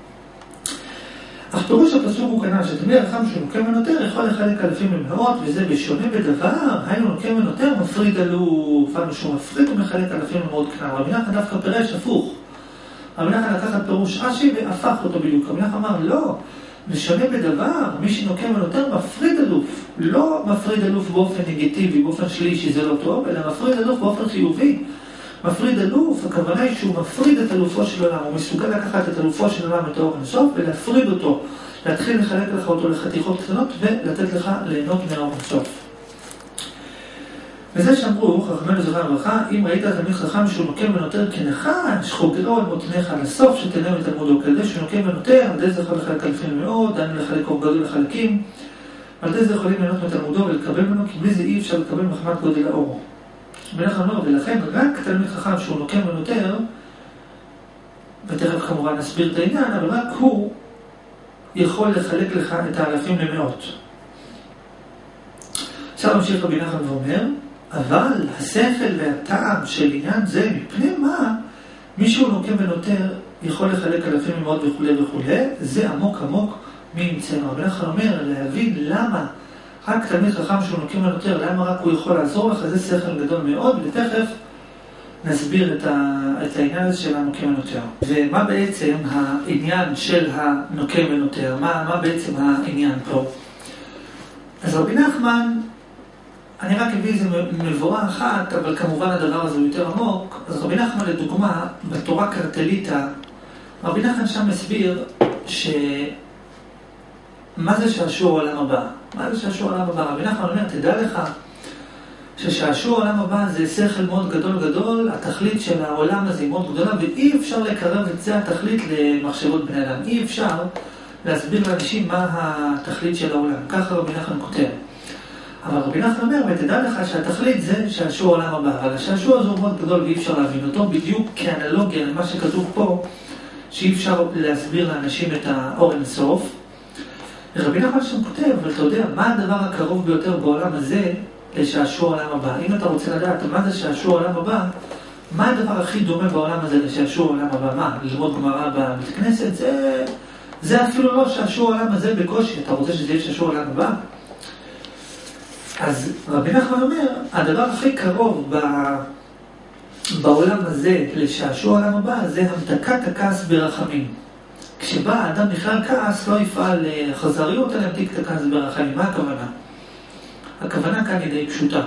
A: אך פירוש הפסוק הוא כנראה שתלמיד חכם שהוא נוקם ונותר יכול לחלק אלפים למאות, וזה בשונה בדבר, היינו נוקם ונותר מפריד אלוף, אנו שהוא מפריד ומחלק אלפים למאות כנראה. רבי נחמן דווקא פירש הפוך. רבי נחמן לקחת פירוש רש"י והפך אותו בדיוק. רבי נחמן אמר, לא, משונה בדבר, מי שנוקם ונותר מפריד אלוף. לא מפריד אלוף באופן נגטיבי, באופן שלילי שזה לא טוב, אלא מפריד אלוף באופן חיובי. מפריד אלוף, הכוונה היא שהוא מפריד את אלופו של עולם. הוא מסוגל לקחת את אלופו של עולם את האור אינסוף ולהפריד אותו. להתחיל לחלק לך אותו לחתיכות קטנות ולתת לך ליהנות מהאור אינסוף. וזה שאמרו, חכמינו זכרם לברכה, אם ראית תלמיד חכם שהוא נוקם ונותר כנחש, חוגרו על מותניך לסוף שתנם את תלמודו, כדי שהוא נוקם ונותר, על ידי זה יכול לחלק אלפים מאוד, דהיינו לחלק אור גדול לחלקים, על ידי זה יכולים ליהנות מתלמודו ולקבל ממנו, כי בלי זה אי אפשר לקבל מחמת גודל האור. ולכן רק תלמיד חכם שהוא נוקם ונותר, ותכף כמובן נסביר את העניין, אבל רק הוא יכול לחלק לך את האלפים למאות. עכשיו ממשיך רבי נחמן ואומר, אבל השכל והטעם של עניין זה, מפני מה מישהו נוקם ונותר יכול לחלק אלפים למאות וכו' וכו', זה עמוק עמוק מאמצענו. רבי נחמן אומר, להבין למה רק תלמיד חכם שהוא נוקם ונותר, למה רק הוא יכול לעזור לך, זה שכל גדול מאוד, ותכף נסביר את העניין הזה של הנוקם ונותר. ומה בעצם העניין של הנוקם ונותר? מה בעצם העניין פה? אז רבי נחמן, אני רק אביא איזה מבואה אחת, אבל כמובן הדבר הזה הוא יותר עמוק. אז רבי נחמן לדוגמה, בתורה קרטליטה, רבי נחמן שם מסביר מה זה שעשוע העולם הבא? מה זה שעשוע העולם הבא? רבי נחמן אומר, תדע לך ששעשוע העולם הבא זה שכל מאוד גדול, התכלית של העולם הזה היא מאוד גדולה, ואי אפשר לקרב את זה התכלית למחשבות בני אדם. אי אפשר להסביר לאנשים מה התכלית של העולם. ככה רבי נחמן כותב. אבל רבי נחמן אומר, ותדע לך שהתכלית זה שעשוע העולם הבא. אבל השעשוע הזה הוא מאוד גדול ואי אפשר להבין אותו, בדיוק כאנלוגיה למה שכתוב פה, שאי אפשר להסביר לאנשים את האור אינסוף. רבי נחמן שם כותב, אבל אתה יודע, מה הדבר הקרוב ביותר בעולם הזה לשעשוע העולם הבא? אם אתה רוצה לדעת מה זה שעשוע העולם הבא, מה הדבר הכי דומה בעולם הזה לשעשוע העולם הבא? מה? ללמוד גמרא בבית כנסת? זה אפילו לא שעשוע העולם הזה בקושי. אתה רוצה שזה יהיה שעשוע העולם הבא? אז רבי נחמן אומר, הדבר הכי קרוב בעולם הזה לשעשוע העולם הבא זה המתקת הכעס ברחמים. כשבא האדם בכלל כעס, לא יפעל חזריות, אלא ימתיק את הכעס ברחמים. מה הכוונה? הכוונה כאן היא די פשוטה.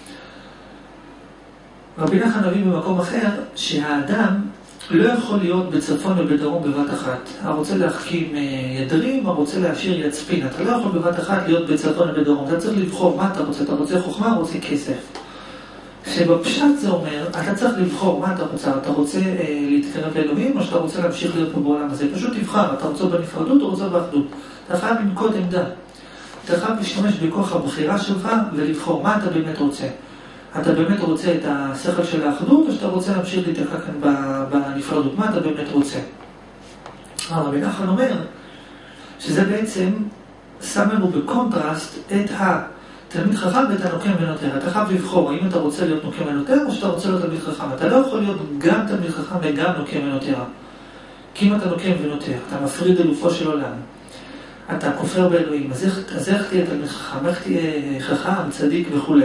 A: רבי נחמן מביא במקום אחר שהאדם לא יכול להיות בצפון ובדרום בבת אחת. הרוצה להחכים ידרים, הרוצה להשאיר יד ספין. אתה לא יכול בבת אחת להיות בצפון ובדרום. אתה צריך לבחור מה אתה רוצה. אתה רוצה חוכמה, רוצה כסף. שבפשט זה אומר, אתה צריך לבחור מה אתה רוצה. אתה רוצה להתקרב לאלוהים או שאתה רוצה להמשיך להיות פה בעולם הזה. פשוט תבחר, אתה רוצה בנפרדות או רוצה באחדות. אתה חייב לנקוט עמדה. אתה חייב להשתמש בכוח הבחירה שלך ולבחור מה אתה באמת רוצה. אתה באמת רוצה את השכל של האחדות, או שאתה רוצה להמשיך להתקע כאן בנפרדות? מה אתה באמת רוצה? רבי נחמן אומר שזה בעצם שם לנו בקונטרסט את התלמיד חכם ואת הנוקם ונותר. אתה חייב לבחור האם אתה רוצה להיות נוקם ונותר, או שאתה רוצה להיות תלמיד חכם. אתה לא יכול להיות גם תלמיד חכם וגם נוקם ונותר. כי אם אתה נוקם ונותר, אתה מפריד אלופו של עולם. אתה כופר באלוהים, אז איך תהיה תלמיד חכם? איך תהיה חכם, צדיק וכו'.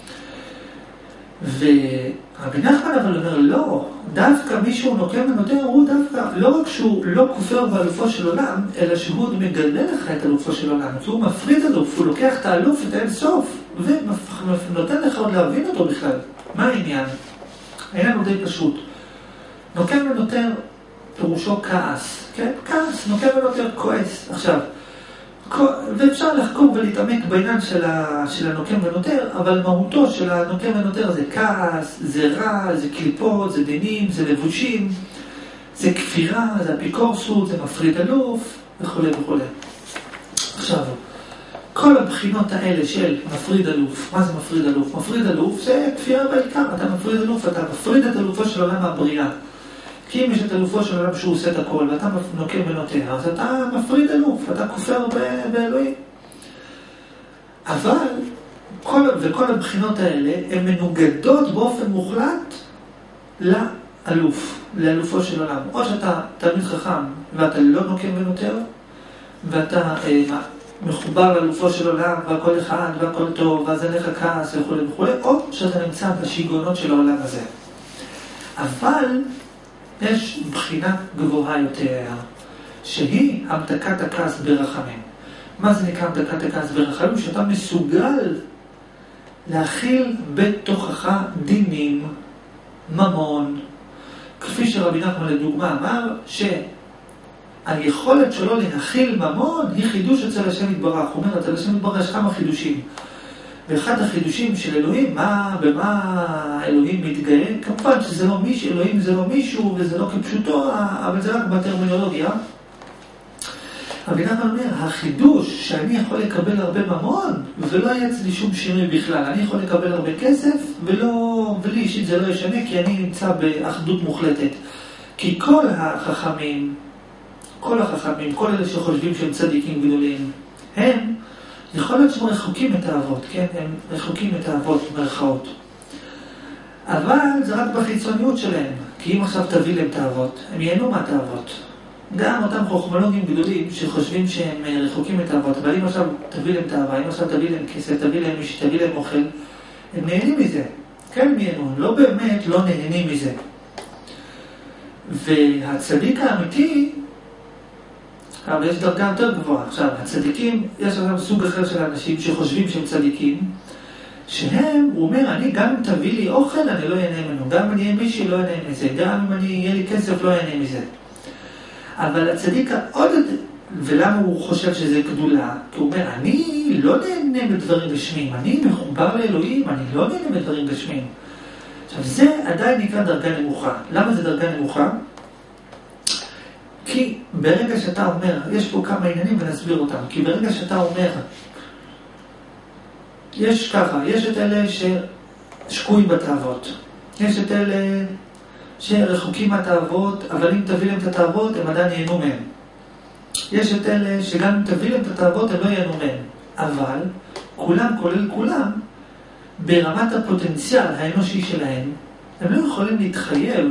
A: ורבי נחמן אבל אומר, לא, דווקא מישהו נוקם ונותר, הוא דווקא, לא רק שהוא לא כופר באלופו של עולם, אלא שהוא מגלה לך את אלופו של עולם, כי הוא מפריד אלוף, הוא לוקח את האלוף, את האין סוף, ונותן לך עוד להבין אותו בכלל. מה העניין? העניין הוא די פשוט. נוקם ונותר פירושו כעס, כן? כעס, נוקם ונותר כועס. עכשיו, ואפשר לחקור ולהתעמק בעניין של הנוקם ונותר, אבל מהותו של הנוקם ונותר זה כעס, זה רע, זה קליפות, זה דינים, זה לבושים, זה כפירה, זה אפיקורסות, זה מפריד אלוף וכו' וכו'. עכשיו, כל הבחינות האלה של מפריד אלוף, מה זה מפריד אלוף? מפריד אלוף זה כפירה בעיקר, אתה מפריד אלוף, אתה מפריד את אלופו של עולם הבריאה. כי אם יש את אלופו של עולם שהוא עושה את הכל, ואתה נוקם ונותר, אז אתה מפריד אלוף, אתה כופר באלוהים. אבל, וכל הבחינות האלה, הן מנוגדות באופן מוחלט לאלופו של עולם. או שאתה תלמיד חכם, ואתה לא נוקם ונותר, ואתה מחובר לאלופו של עולם, והכל אחד, והכל טוב, ואז אין לך כעס וכו' וכו', או שאתה נמצא בשיגעונות של העולם הזה. אבל, יש בחינה גבוהה יותר, שהיא המתקת הכעס ברחמים. מה זה נקרא המתקת הכעס ברחמים? שאתה מסוגל להכיל בתוכך דינים, ממון, כפי שרבי נחמן לדוגמה אמר, שהיכולת שלו להכיל ממון היא חידוש אצל השם יתברך. הוא אומר, אצל השם יתברך יש כמה חידושים. ואחד החידושים של אלוהים, במה אלוהים מתגאה? כמובן שזה לא מישהו, אלוהים זה לא מישהו וזה לא כפשוטו, אבל זה רק בטרמינולוגיה. רבי נחמן אומר, החידוש שאני יכול לקבל הרבה ממון ולא יהיה אצלי שום שינוי בכלל. אני יכול לקבל הרבה כסף ולי אישית זה לא ישנה, כי אני נמצא באחדות מוחלטת. כי כל החכמים, כל אלה שחושבים שהם צדיקים גדולים, הם יכול להיות שהם רחוקים את האבות, כן? הם רחוקים את האבות במרכאות. אבל זה רק בחיצוניות שלהם. כי אם עכשיו תביא להם את האבות, הם ייהנו מהתאבות. גם אותם חוכמולוגים גדולים שחושבים שהם רחוקים את האבות, אבל אם עכשיו תביא להם תאווה, אם עכשיו תביא להם כסף, תביא להם אוכל, הם נהנים מזה. כן ייהנו, לא באמת לא נהנים מזה. והצדיק האמיתי, אבל יש דרגה יותר גבוהה. עכשיו, הצדיקים, יש עכשיו סוג אחר של אנשים שחושבים שהם צדיקים, שהם, הוא אומר, אני גם אם תביא לי אוכל, אני לא ייהנה ממנו. גם אם אני אהיה מישהי, לא ייהנה מזה. גם אם יהיה לי כסף, לא ייהנה מזה. אבל הצדיק עוד, ולמה הוא חושב שזה גדולה? כי הוא אומר, אני לא נהנה בדברים גשמיים. אני מחובר לאלוהים, אני לא נהנה בדברים גשמיים. עכשיו, זה עדיין נקרא דרגה נמוכה. למה זה דרגה נמוכה? כי ברגע שאתה אומר, יש פה כמה עניינים ונסביר אותם, כי ברגע שאתה אומר, יש ככה, יש את אלה ששקועים בתאוות, יש את אלה שרחוקים מהתאוות, אבל אם תביא להם את התאוות, הם עדיין ייהנו מהם. יש את אלה שגם אם תביא להם את התאוות, הם לא ייהנו מהם. אבל כולם, כולל כולם, ברמת הפוטנציאל האנושי שלהם, הם לא יכולים להתחייב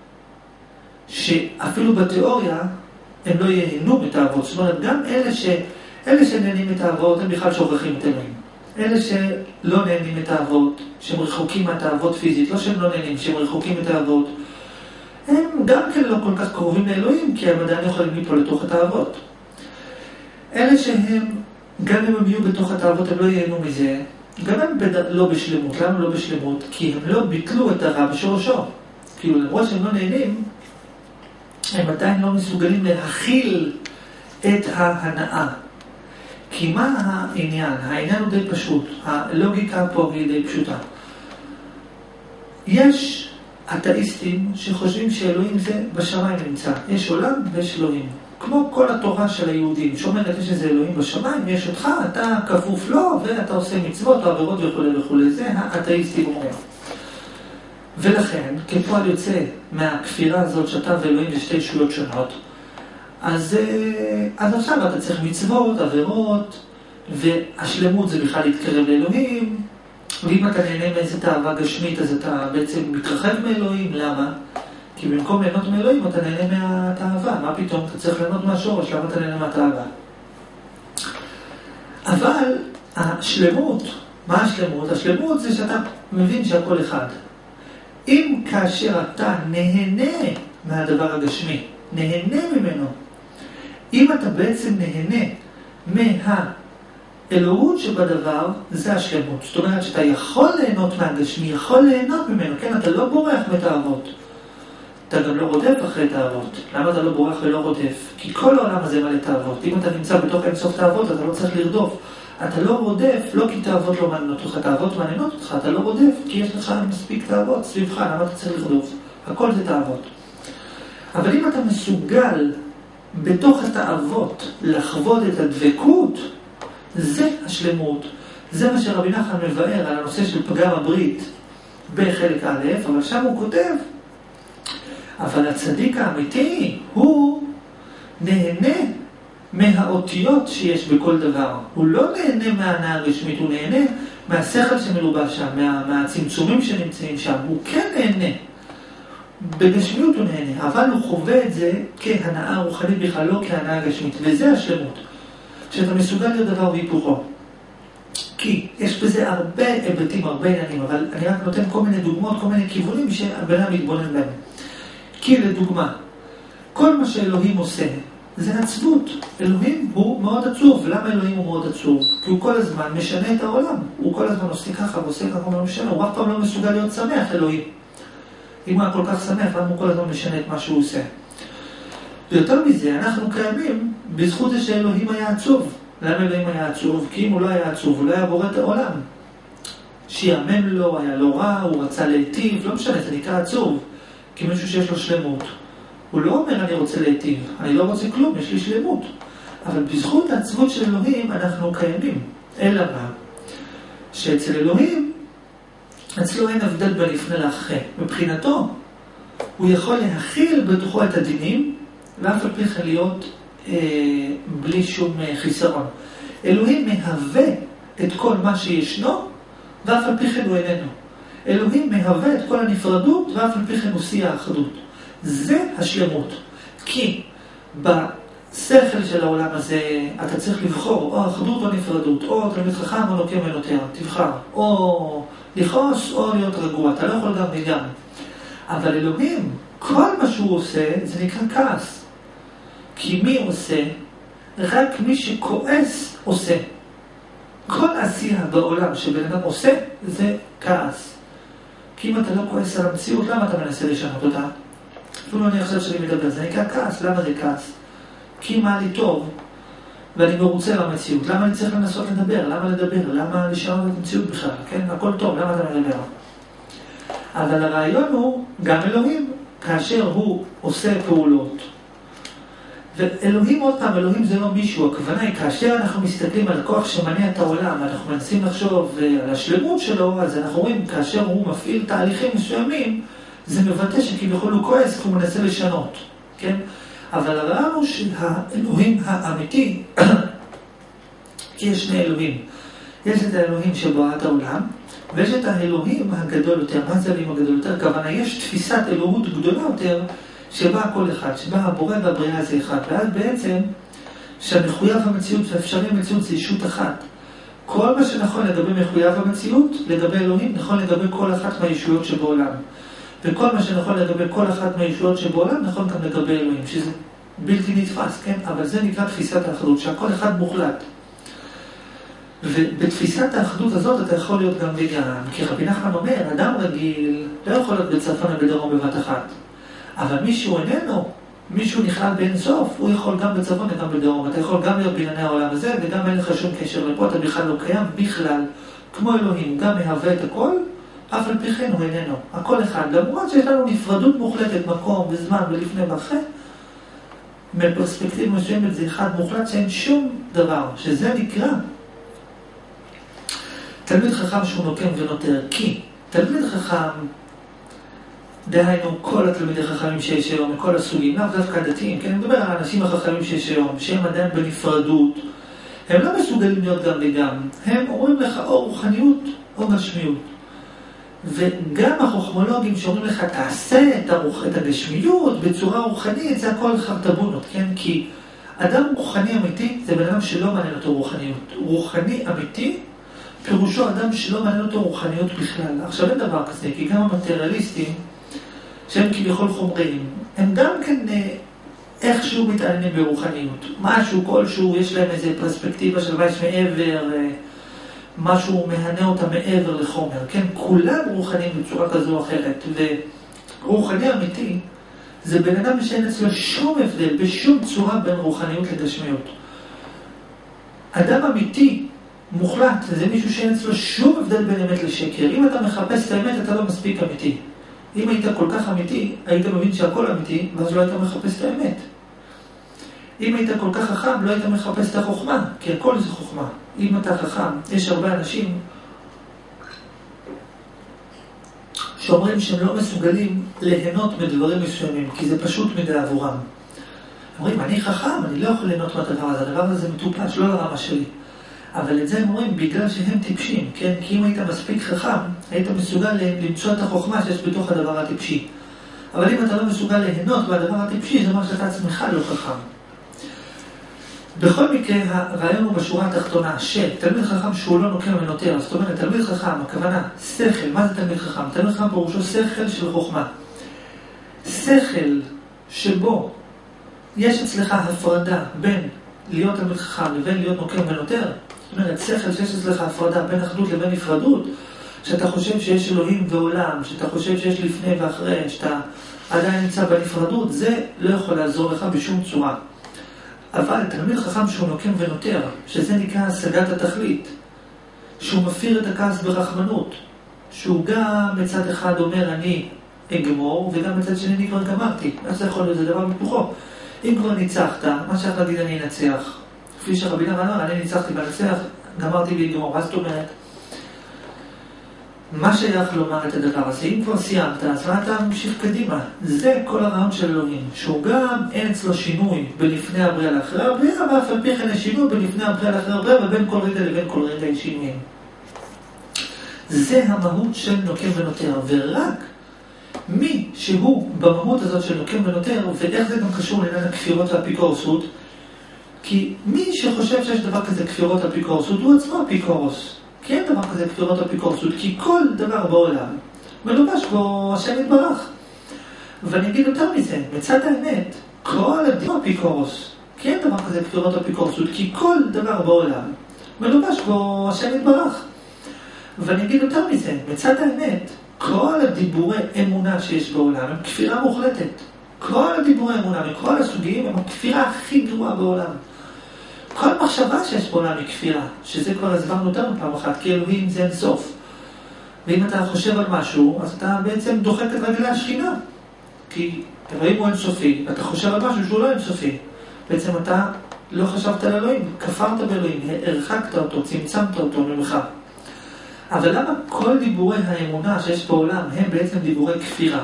A: שאפילו בתיאוריה הם לא ייהנו מתאוות. זאת אומרת, גם אלה שנהנים מתאוות, הם בכלל שוכחים את אלוהים. אלה שלא נהנים מתאוות, שהם רחוקים מהתאוות פיזית, לא שהם לא נהנים, שהם רחוקים מתאוות, הם גם כן לא כל כך קרובים לאלוהים, כי הם עדיין יכולים ליפול לתוך התאוות. אלה שהם, גם אם הם יהיו בתוך התאוות, הם לא ייהנו מזה, גם הם לא בשלמות. למה לא בשלמות? כי הם לא ביטלו את הרע בשורשו. כאילו, למרות שהם לא נהנים, הם עדיין לא מסוגלים להכיל את ההנאה. כי מה העניין? העניין הוא די פשוט. הלוגיקה פה היא די פשוטה. יש אתאיסטים שחושבים שאלוהים זה בשמיים נמצא. יש עולם ויש אלוהים. כמו כל התורה של היהודים, שאומרת שזה אלוהים בשמיים, יש אותך, אתה כפוף לו, ואתה עושה מצוות, עבירות וכו' וכו'. זה האתאיסטים אומרים. ולכן, כפועל יוצא מהכפירה הזאת שאתה ואלוהים זה שתי ישויות שונות, אז עכשיו אתה צריך מצוות, עבירות, והשלמות זה בכלל להתקרב לאלוהים, ואם אתה נהנה מאיזו תאווה גשמית, אז אתה בעצם מתרחב מאלוהים. למה? כי במקום ליהנות מאלוהים, אתה נהנה מהתאווה. מה פתאום? אתה צריך ליהנות מהשורש, למה אתה נהנה מהתאווה? אבל השלמות, מה השלמות? השלמות זה שאתה מבין שהכל אחד. אם כאשר אתה נהנה מהדבר הגשמי, נהנה ממנו, אם אתה בעצם נהנה מהאלוהות שבדבר, זה השלמות. זאת אומרת שאתה יכול ליהנות מהגשמי, יכול ליהנות ממנו, כן? אתה לא בורח מתאוות. אתה גם לא רודף אחרי תאוות. למה אתה לא בורח ולא רודף? כי כל העולם הזה מלא תאוות. אם אתה נמצא בתוך אינסוף תאוות, אתה לא צריך לרדוף. אתה לא רודף, לא כי תאוות לא מעניינות אותך, תאוות מעניינות אותך, אתה לא רודף, כי יש לך מספיק תאוות סביבך, למה אתה צריך לרדוף? הכל זה תאוות. אבל אם אתה מסוגל בתוך התאוות לחוות את הדבקות, זה השלמות. זה מה שרבי נחמן מבאר על הנושא של פגם הברית בחלק א', אבל שם הוא כותב, אבל הצדיק האמיתי הוא נהנה מהאותיות שיש בכל דבר. הוא לא נהנה מההנאה הרשמית, הוא נהנה מהשכל שמלובש שם, מהצמצומים שנמצאים שם. הוא כן נהנה. בגשמיות הוא נהנה, אבל הוא חווה את זה כהנאה רוחנית בכלל, לא כהנאה גשמית. וזה השלמות. שאתה מסוגל להיות דבר והיפוכו. כי יש בזה הרבה היבטים, הרבה עניינים, אבל אני רק נותן כל מיני דוגמאות, כל מיני כיוונים שהבן אדם מתבונן בהם. כי לדוגמה, כל מה שאלוהים עושה, זה עצבות. אלוהים הוא מאוד עצוב. ולמה אלוהים הוא מאוד עצוב? כי הוא כל הזמן משנה את העולם. הוא כל הזמן עושה ככה ועושה ככה, הוא לא משנה. הוא אף פעם לא מסוגל להיות שמח, אלוהים. אם הוא היה כל כך שמח, למה הוא כל הזמן משנה את מה שהוא עושה? ויותר מזה, אנחנו קיימים בזכות זה שאלוהים היה עצוב. למה אלוהים היה עצוב? כי אם הוא לא היה עצוב, הוא לא היה בורא את העולם. שיאמם לו, היה לו רע, הוא רצה להיטיב, לא משנה, זה נקרא עצוב. כי מישהו שיש לו שלמות. הוא לא אומר אני רוצה להיטיב, אני לא רוצה כלום, יש לי שלמות. אבל בזכות העצבות של אלוהים אנחנו קיימים. אלא מה? שאצל אלוהים, אצלו אין הבדל בין לפני לאחרי. מבחינתו, הוא יכול להכיל בתוכו את הדינים, ואף על פי כן להיות בלי שום חיסרון. אלוהים מהווה את כל מה שישנו, ואף על פי כן הוא איננו. אלוהים מהווה את כל הנפרדות, ואף על פי כן הוא שיא האחדות. זה השלמות. כי בשכל של העולם הזה אתה צריך לבחור או אחדות או נפרדות, או תלמיד חכם או לוקה מנותר, תבחר. או לכעוס או להיות רגוע, אתה לא יכול גם וגם. אבל אלוהים, כל מה שהוא עושה, זה נקרא כעס. כי מי עושה? רק מי שכועס עושה. כל עשייה בעולם שבן אדם עושה, זה כעס. כי אם אתה לא כועס על המציאות, למה אתה מנסה לשנות אותה? אפילו אני עכשיו שאני מדבר, זה נקרא כעס. למה זה כעס? כי מה לי טוב, ואני מרוצה במציאות. למה אני צריך לנסות לדבר? למה לדבר? למה לשנות את המציאות בכלל? כן? הכל טוב, למה אתה מדבר? אבל הרעיון הוא, גם אלוהים, כאשר הוא עושה פעולות. ואלוהים, עוד פעם, אלוהים זה לא מישהו. הכוונה היא, כאשר אנחנו מסתכלים על כוח שמניע את העולם, אנחנו מנסים לחשוב על השלמות שלו, אז אנחנו רואים, כאשר הוא מפעיל תהליכים מסוימים, זה מבטא שכביכול הוא כועס, כי הוא מנסה לשנות. כן? אבל הרעיון הוא שהאלוהים האמיתי, כי יש שני אלוהים. יש את האלוהים שבורא את העולם, ויש את האלוהים הגדול יותר. מה זה האלוהים הגדול יותר? כוונה, יש תפיסת אלוהות גדולה יותר, שבה כל אחד, שבה הבורא והבריאה זה אחד. ואז בעצם, שהמחויב המציאות ואפשרי המציאות זה ישות אחת. כל מה שנכון לגבי מחויב המציאות, לגבי אלוהים, נכון לגבי כל אחת מהישויות שבעולם. וכל מה שנכון לגבי כל אחת מהישויות שבעולם, נכון גם לגבי אלוהים, שזה בלתי נתפס, כן? אבל זה נקרא תפיסת האחדות, שהכל אחד מוחלט. ובתפיסת האחדות הזאת אתה יכול להיות גם וגם. כי רבי נחמן אומר, אדם רגיל לא יכול להיות בצפון ובדרום בבת אחת. אבל מישהו איננו, מישהו נכלל בין סוף, הוא יכול גם בצפון וגם בדרום. אתה יכול גם להיות בענייני העולם הזה, וגם אין לך שום קשר לפה, אתה בכלל לא קיים בכלל. כמו אלוהים, גם מהווה את הכל, אף על פי כן הוא איננו. הכל אחד. למרות שיש לנו נפרדות מוחלטת, מקום וזמן ולפני ואחרי, מפרספקטיב מסוימת זה אחד מוחלט שאין שום דבר, שזה נקרא תלמיד חכם שהוא נוקם ונותר. כי תלמיד חכם, דהיינו כל התלמידי חכמים שיש היום, מכל הסוגים, לאו דווקא דתיים, כן? אני מדבר על האנשים החכמים שיש היום, שהם עדיין בנפרדות, הם לא מסוגלים להיות גם וגם. הם אומרים לך או רוחניות או גשמיות. וגם החוכמולוגים שאומרים לך, תעשה את הגשמיות בצורה רוחנית, זה הכל חרטבונות, כן? כי אדם רוחני אמיתי זה בן אדם שלא מעניין אותו רוחניות. רוחני אמיתי פירושו אדם שלא מעניין אותו רוחניות בכלל. עכשיו אין דבר כזה, כי גם המטריאליסטים, שהם כביכול חומריים, הם גם כן איכשהו מתעניינים ברוחניות. משהו כלשהו, יש להם איזו פרספקטיבה של וייס מעבר, משהו מהנה אותה מעבר לחומר, כן? כולם רוחניים בצורה כזו או אחרת, ורוחני אמיתי זה בן אדם שאין אצלו שום הבדל, בשום צורה בין רוחניות לגשמיות. אדם אמיתי, מוחלט, זה מישהו שאין אצלו שום הבדל בין אמת לשקר. אם אתה מחפש את האמת, אתה לא מספיק אמיתי. אם היית כל כך אמיתי, היית מבין שהכל אמיתי, ואז לא היית מחפש את האמת. אם היית כל כך חכם, לא היית מחפש את החוכמה, כי הכל זה חוכמה. אם אתה חכם, יש הרבה אנשים שאומרים שהם לא מסוגלים ליהנות מדברים מסוימים, כי זה פשוט מדי עבורם. אומרים, אני חכם, אני לא יכול ליהנות מהדבר הזה, הדבר הזה מטופש, לא לרמה שלי. אבל את זה הם אומרים בגלל שהם טיפשים, כן? כי אם היית מספיק חכם, היית מסוגל למצוא את החוכמה שיש בתוך הדבר הטיפשי. אבל אם אתה לא מסוגל ליהנות מהדבר הטיפשי, זה אומר שאתה עצמך לא חכם. בכל מקרה, הרעיון הוא בשורה התחתונה, שתלמיד חכם שהוא לא נוקם ונותר, זאת אומרת, תלמיד חכם, הכוונה, שכל, מה זה תלמיד חכם? תלמיד חכם פירושו שכל של חוכמה. שכל שבו יש אצלך הפרדה בין להיות תלמיד חכם לבין להיות נוקם ונותר, זאת אומרת, שכל שיש אצלך הפרדה בין אחדות לבין נפרדות, שאתה חושב שיש אלוהים ועולם, שאתה חושב שיש לפני ואחרי, שאתה עדיין נמצא בנפרדות, זה לא יכול לעזור לך בשום צורה. אבל תלמיד חכם שהוא נוקם ונותר, שזה נקרא השגת התכלית, שהוא מפיר את הכעס ברחמנות, שהוא גם מצד אחד אומר אני אגמור, וגם מצד שני אני כבר גמרתי. אז זה יכול להיות, זה דבר מפוחו. אם כבר ניצחת, מה שאתה להגיד אני אנצח. כפי שרבי נחמן אמר, אני ניצחתי בנצח, גמרתי ואגמור. מה זאת אומרת? מה שייך לומר את הדבר הזה? אם כבר סיימת, אז מה אתה ממשיך קדימה? זה כל הרעיון של אלוהים, שהוא גם אין אצלו שינוי בלפני הבריאה לאחרי הבריאה, ואף על פי כן יש שינוי בלפני הבריאה לאחרי הבריאה, ובין כל רגע לבין כל רגע יש שינויים. זה המהות של נוקם ונותר, ורק מי שהוא במהות הזאת של נוקם ונותר, ואיך זה גם קשור לעניין הכפירות והאפיקורסות, כי מי שחושב שיש דבר כזה כפירות אפיקורסות, הוא עצמו אפיקורוס. כי אין דבר כזה כתובות אפיקורסות, כי כל דבר בעולם מלובש בו השם יתברך. ואני אגיד יותר מזה, מצד האמת, כל הדיבור אפיקורוס, כי אין דבר כזה כתובות אפיקורסות, כי כל דבר בעולם מלובש בו השם יתברך. ואני אגיד יותר מזה, מצד האמת, כל הדיבורי אמונה שיש בעולם הם כפירה מוחלטת. כל הדיבורי אמונה מכל הסוגים הם הכפירה הכי גרועה בעולם. כל מחשבה שיש בעולם היא כפירה, שזה כבר הסברנו יותר פעם אחת, כי אלוהים זה אין סוף. ואם אתה חושב על משהו, אז אתה בעצם דוחק את רגלי השכינה. כי אלוהים הוא אינסופי, ואתה חושב על משהו שהוא לא אינסופי. בעצם אתה לא חשבת על אלוהים, כפרת באלוהים, הרחקת אותו, צמצמת אותו ממך. אבל למה כל דיבורי האמונה שיש בעולם הם בעצם דיבורי כפירה?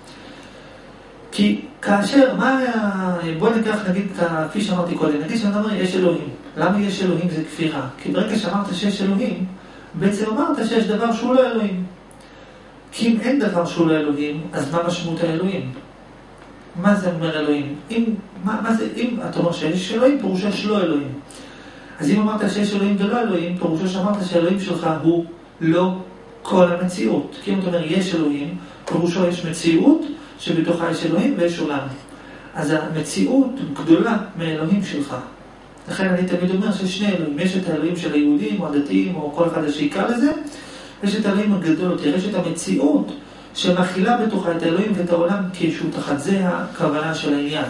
A: כי כאשר, בוא ניקח נגיד, כפי שאמרתי קודם, נגיד שאני אומר יש אלוהים. למה יש אלוהים זה כפירה? כי ברגע שאמרת שיש אלוהים, בעצם אמרת שיש דבר שהוא לא אלוהים. כי אם אין דבר שהוא לא אלוהים, אז מה משמעות האלוהים? מה זה אומר אלוהים? אם אתה אומר שיש אלוהים, פירושו יש לא אלוהים. אז אם אמרת שיש אלוהים ולא אלוהים, פירושו שאמרת שהאלוהים שלך הוא לא כל המציאות. כי אם אתה אומר יש אלוהים, פירושו יש מציאות שבתוכה יש אלוהים ויש עולם. אז המציאות גדולה מאלוהים שלך. לכן אני תמיד אומר שיש שני אלוהים. יש את האלוהים של היהודים או הדתיים או כל אחד שיקרא לזה, יש את האלוהים הגדול יותר, יש את המציאות שמכילה בתוכה את האלוהים ואת העולם כישות אחת. זה הכוונה של העניין.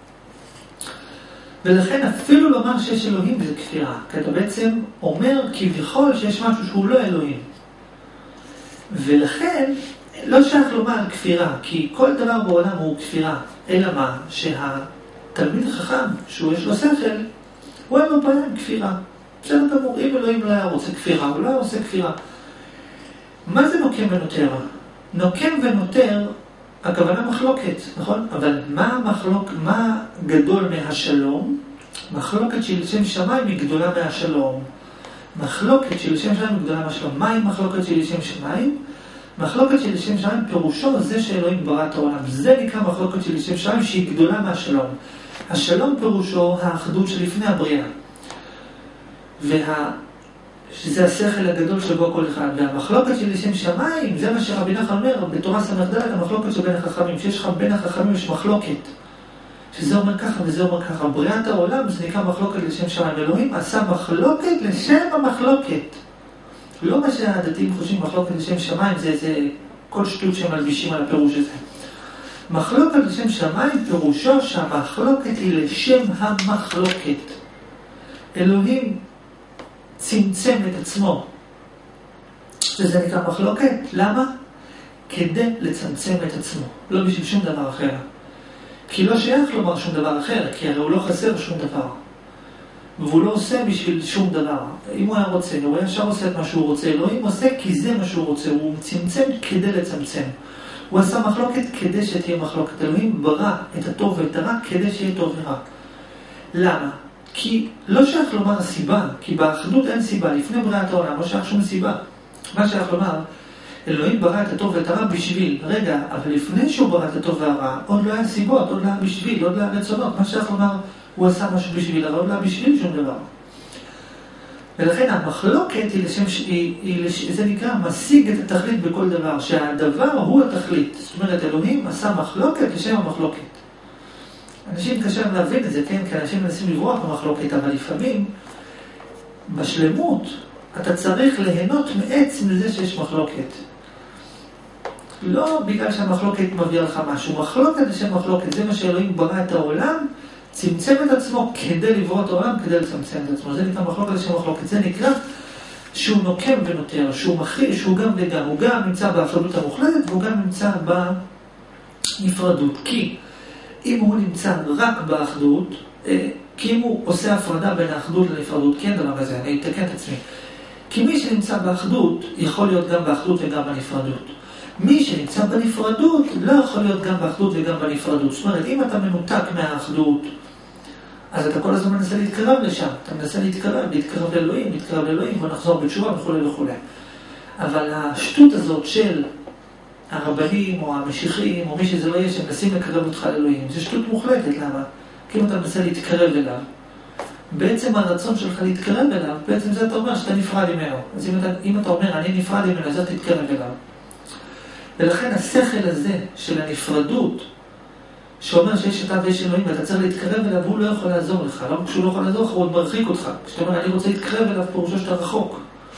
A: ולכן אפילו לומר שיש אלוהים זה כפירה, כי אתה בעצם אומר כביכול שיש משהו שהוא לא אלוהים. ולכן לא שייך לומר כפירה, כי כל דבר בעולם הוא כפירה. אלא מה? שהתלמיד החכם, שהוא יש לו שכל, הוא אין לו בעיה עם כפירה. בסדר גמור, אם אלוהים לא היה רוצה כפירה, הוא לא היה עושה כפירה. מה זה נוקם ונותר? נוקם ונותר, הכוונה מחלוקת, נכון? אבל מה גדול מהשלום? מחלוקת של שם שמיים היא גדולה מהשלום. מחלוקת של שם שמיים היא גדולה מהשלום. מה היא מחלוקת של שם שמיים? מחלוקת של שם שמיים פירושו זה שאלוהים ברא את העולם. זה נקרא מחלוקת של שם שמיים שהיא גדולה מהשלום. השלום פירושו האחדות שלפני הבריאה. שזה השכל הגדול שבו כל אחד. והמחלוקת של שם שמיים, זה מה שרבי נחמן אומר, בתורה ס"ד, המחלוקת שבין החכמים. שיש לך בין החכמים יש מחלוקת. שזה אומר ככה וזה אומר ככה. בריאת העולם זה נקרא מחלוקת לשם שמיים. אלוהים עשה מחלוקת לשם המחלוקת. לא מה שהדתיים חושבים מחלוקת לשם שמיים, זה כל שטות שהם מלבישים על הפירוש הזה. מחלוקת לשם שמיים פירושו שהמחלוקת היא לשם המחלוקת. אלוהים צמצם את עצמו. וזה נקרא מחלוקת. למה? כדי לצמצם את עצמו. לא בשביל שום דבר אחר. כי לא שייך לומר שום דבר אחר, כי הרי הוא לא חסר שום דבר. והוא לא עושה בשביל שום דבר. אם הוא היה רוצה, הוא היה ישר עושה את מה שהוא רוצה. אלוהים עושה כי זה מה שהוא רוצה. הוא צמצם כדי לצמצם. הוא עשה מחלוקת כדי שתהיה מחלוקת. אלוהים ברא את הטוב ואת הרע כדי שיהיה טוב ורע. למה? כי לא שייך לומר הסיבה, כי באחדות אין סיבה. לפני בריאת העולם לא שייך שום סיבה. מה שייך לומר? אלוהים ברא את הטוב ואת הרע בשביל. רגע, אבל לפני שהוא ברא את הטוב והרע, עוד לא היה סיבות, עוד לא היה בשביל, עוד לא היה רצונות. מה שייך לומר? הוא עשה משהו בשביל, אבל עוד לא היה בשביל שום דבר. ולכן המחלוקת זה נקרא משיג את התכלית בכל דבר, שהדבר הוא התכלית. זאת אומרת, אלוהים עשה מחלוקת לשם המחלוקת. אנשים קשה להבין את זה, כן? כי אנשים מנסים לברוח במחלוקת, אבל לפעמים, בשלמות, אתה צריך ליהנות מעצם לזה שיש מחלוקת. לא בגלל שהמחלוקת מביא לך משהו. מחלוקת לשם מחלוקת, זה מה שאלוהים ברא את העולם, צמצם את עצמו כדי לברוא את העולם, כדי לצמצם את עצמו. זה נקרא מחלוקת לשם מחלוקת. זה נקרא שהוא נוקם ונותר, שהוא מכיל, שהוא גם וגם. הוא גם נמצא באחדות המוחלטת, והוא גם נמצא בנפרדות. כי אם הוא נמצא רק באחדות, כי אם הוא עושה הפרדה בין האחדות לנפרדות, כן דבר כזה, אני אתקן את עצמי. כי מי שנמצא באחדות יכול להיות גם באחדות וגם בנפרדות. מי שנמצא בנפרדות לא יכול להיות גם באחדות וגם בנפרדות. זאת אומרת, אם אתה מנותק מהאחדות, אז אתה כל הזמן מנסה להתקרב לשם. אתה מנסה להתקרב לאלוהים, ונחזור בתשובה וכו' וכו'. אבל השטות הזאת של הרבנים או המשיחים או מי שזה לא יהיה שמנסים לקרב אותך לאלוהים, זה שטות מוחלטת. למה? כי אם אתה מנסה להתקרב אליו, בעצם הרצון שלך להתקרב אליו, בעצם זה אתה אומר שאתה נפרד ממנו. אז אם אתה אומר, אני נפרד ממנו, אז אתה תתקרב אליו. ולכן השכל הזה של הנפרדות, שאומר שיש אתה ויש אלוהים, ואתה צריך להתקרב אליו, הוא לא יכול לעזור לך. לא כשהוא לא יכול לעזור לך, הוא עוד מרחיק אותך. כשאתה אומר, אני רוצה להתקרב אליו, פירושו שאתה רחוק.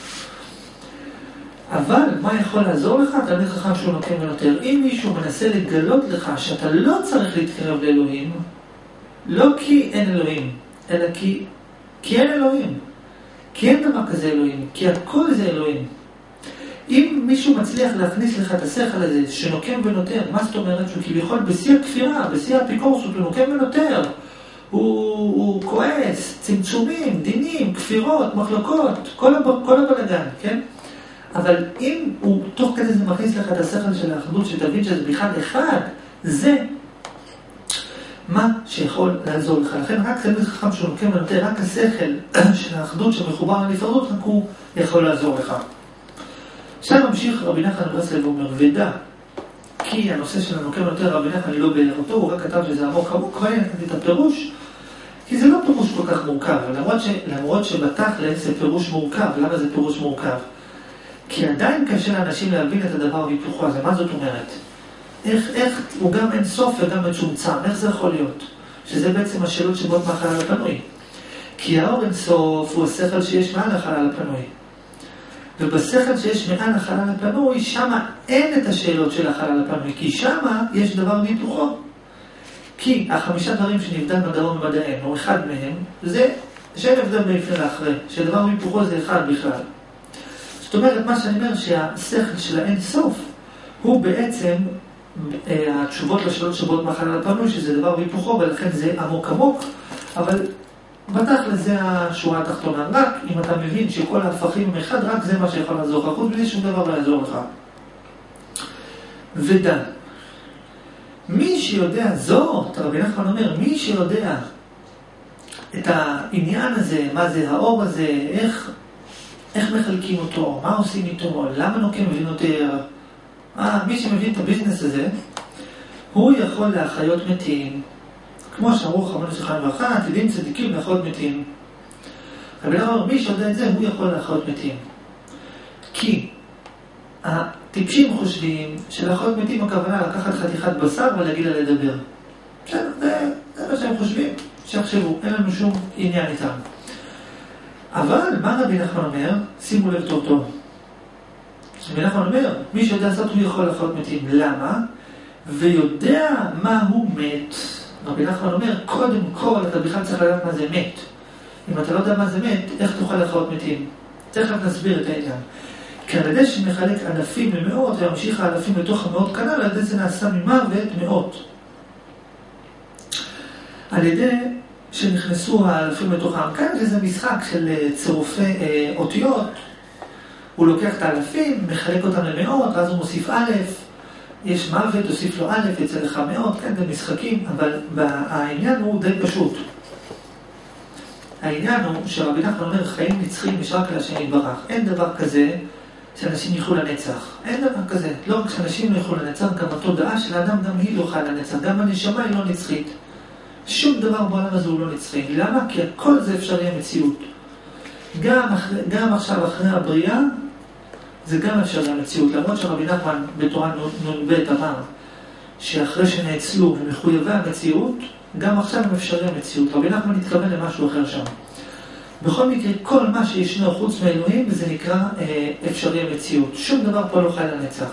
A: אבל מה יכול לעזור לך? תלמיד חכם שהוא נוקם ונותר. אם מישהו מנסה לגלות לך שאתה לא צריך להתקרב לאלוהים, לא כי אין אלוהים, אלא כי אין אלוהים. כי אין דבר כזה אלוהים, כי הכל זה אלוהים. אם מישהו מצליח להכניס לך את השכל הזה שנוקם ונותר, מה זאת אומרת? שהוא כביכול בשיא הכפירה, בשיא האפיקורסות, הוא נוקם ונותר. הוא כועס, צמצומים, דינים, כפירות, מחלוקות, כל הבלגן, כן? אבל אם הוא תוך כדי זה מכניס לך את השכל של האחדות, שתבין שזה בכלל אחד, זה מה שיכול לעזור לך. לכן רק תלמיד חכם שהוא נוקם ונותר, רק השכל של האחדות שמחובר לנפרדות, רק הוא יכול לעזור לך. עכשיו ממשיך רבי נחמן מברסלב ואומר, ודע, כי הנושא של הנוקם ונותר רבי נחמן לא באר אותו, הוא רק כתב שזה עמוק, ואני נתתי את הפירוש, כי זה לא פירוש כל כך מורכב, למרות שבתכל'ס זה פירוש מורכב. למה זה פירוש מורכב? כי עדיין קשה לאנשים להבין את הדבר והיפוכו הזה. מה זאת אומרת? איך הוא גם אין סוף וגם מצומצם? איך זה יכול להיות? שזה בעצם השאלות שבאות מהחלל הפנוי. כי האור אין סוף הוא השכל שיש מעל החלל הפנוי. ובשכל שיש מעל החלל הפנוי, שמה אין את השאלות של החלל הפנוי, כי שמה יש דבר והיפוכו. כי 5 דברים שנבדל בדרום ובדהן, או אחד מהם, זה שאין הבדל ביפן לאחרי, שדבר והיפוכו זה אחד בכלל. זאת אומרת, מה שאני אומר, שהשכל של האין סוף, הוא בעצם התשובות לשאלות שבאות מהחלל הפנוי, שזה דבר והיפוכו, ולכן זה עמוק עמוק, אבל בתכל'ס זה השורה התחתונה. רק אם אתה מבין שכל ההפכים הם אחד, רק זה מה שיכול לעזור לך, חוץ בלי שום דבר לא יעזור לך. ודע, מי שיודע זאת, רבי נחמן אומר, מי שיודע את העניין הזה, מה זה האור הזה, איך מחלקים אותו, מה עושים איתו, למה נוקם מבין יותר, מי שמבין את הביזנס הזה, הוא יכול להחיות מתים, כמו שאמרו חכמינו זכרם לברכה, עתידים צדיקים להחיות מתים. רבי נחמן אומר, מי שיודע את זה, הוא יכול להחיות מתים. כי הטיפשים חושבים שלהחיות מתים הכוונה לקחת חתיכת בשר ולהגיד לה לדבר. בסדר, זה מה שהם חושבים, שיחשבו, אין לנו שום עניין איתם. אבל מה רבי נחמן אומר? שימו לב טוב. רבי נחמן אומר, מי שיודע זאת הוא יכול להחיות מתים. למה? ויודע מה הוא מת. רבי נחמן אומר, קודם כל אתה בכלל צריך לדעת מה זה מת. אם אתה לא יודע מה זה מת, איך תוכל להחיות מתים? תכף נסביר את העניין. כי על ידי שמחלק אלפים למאות, והמשיך האלפים לתוך המאות כנ"ל, על ידי זה נעשה ממוות מאות. על ידי שנכנסו האלפים לתוך העם. כאן זה משחק של צירופי אותיות. הוא לוקח את האלפים, מחלק אותם למאות, ואז הוא מוסיף א', יש מוות, תוסיף לו א', יצא לך מאות, כן, זה משחקים, אבל העניין הוא די פשוט. העניין הוא שרבי נחמן אומר, חיים נצחיים יש רק להשם יתברך. אין דבר כזה שאנשים יחו לנצח. אין דבר כזה. לא רק שאנשים לא יחו לנצח, גם התודעה של האדם, גם היא לא חיה לנצח. גם הנשמה היא לא נצחית. שום דבר בעולם הזה הוא לא נצחי. למה? כי הכל זה אפשרי המציאות. גם עכשיו אחרי הבריאה, זה גם אפשרי המציאות. למרות שרבי נחמן בתורה נ"ב אמר, שאחרי שנאצלו ומחויבי המציאות, גם עכשיו הם אפשרי המציאות. רבי נחמן מתכוון למשהו אחר שם. בכל מקרה, כל מה שישנו חוץ מאלוהים, זה נקרא אפשרי המציאות. שום דבר פה לא חי לנצח.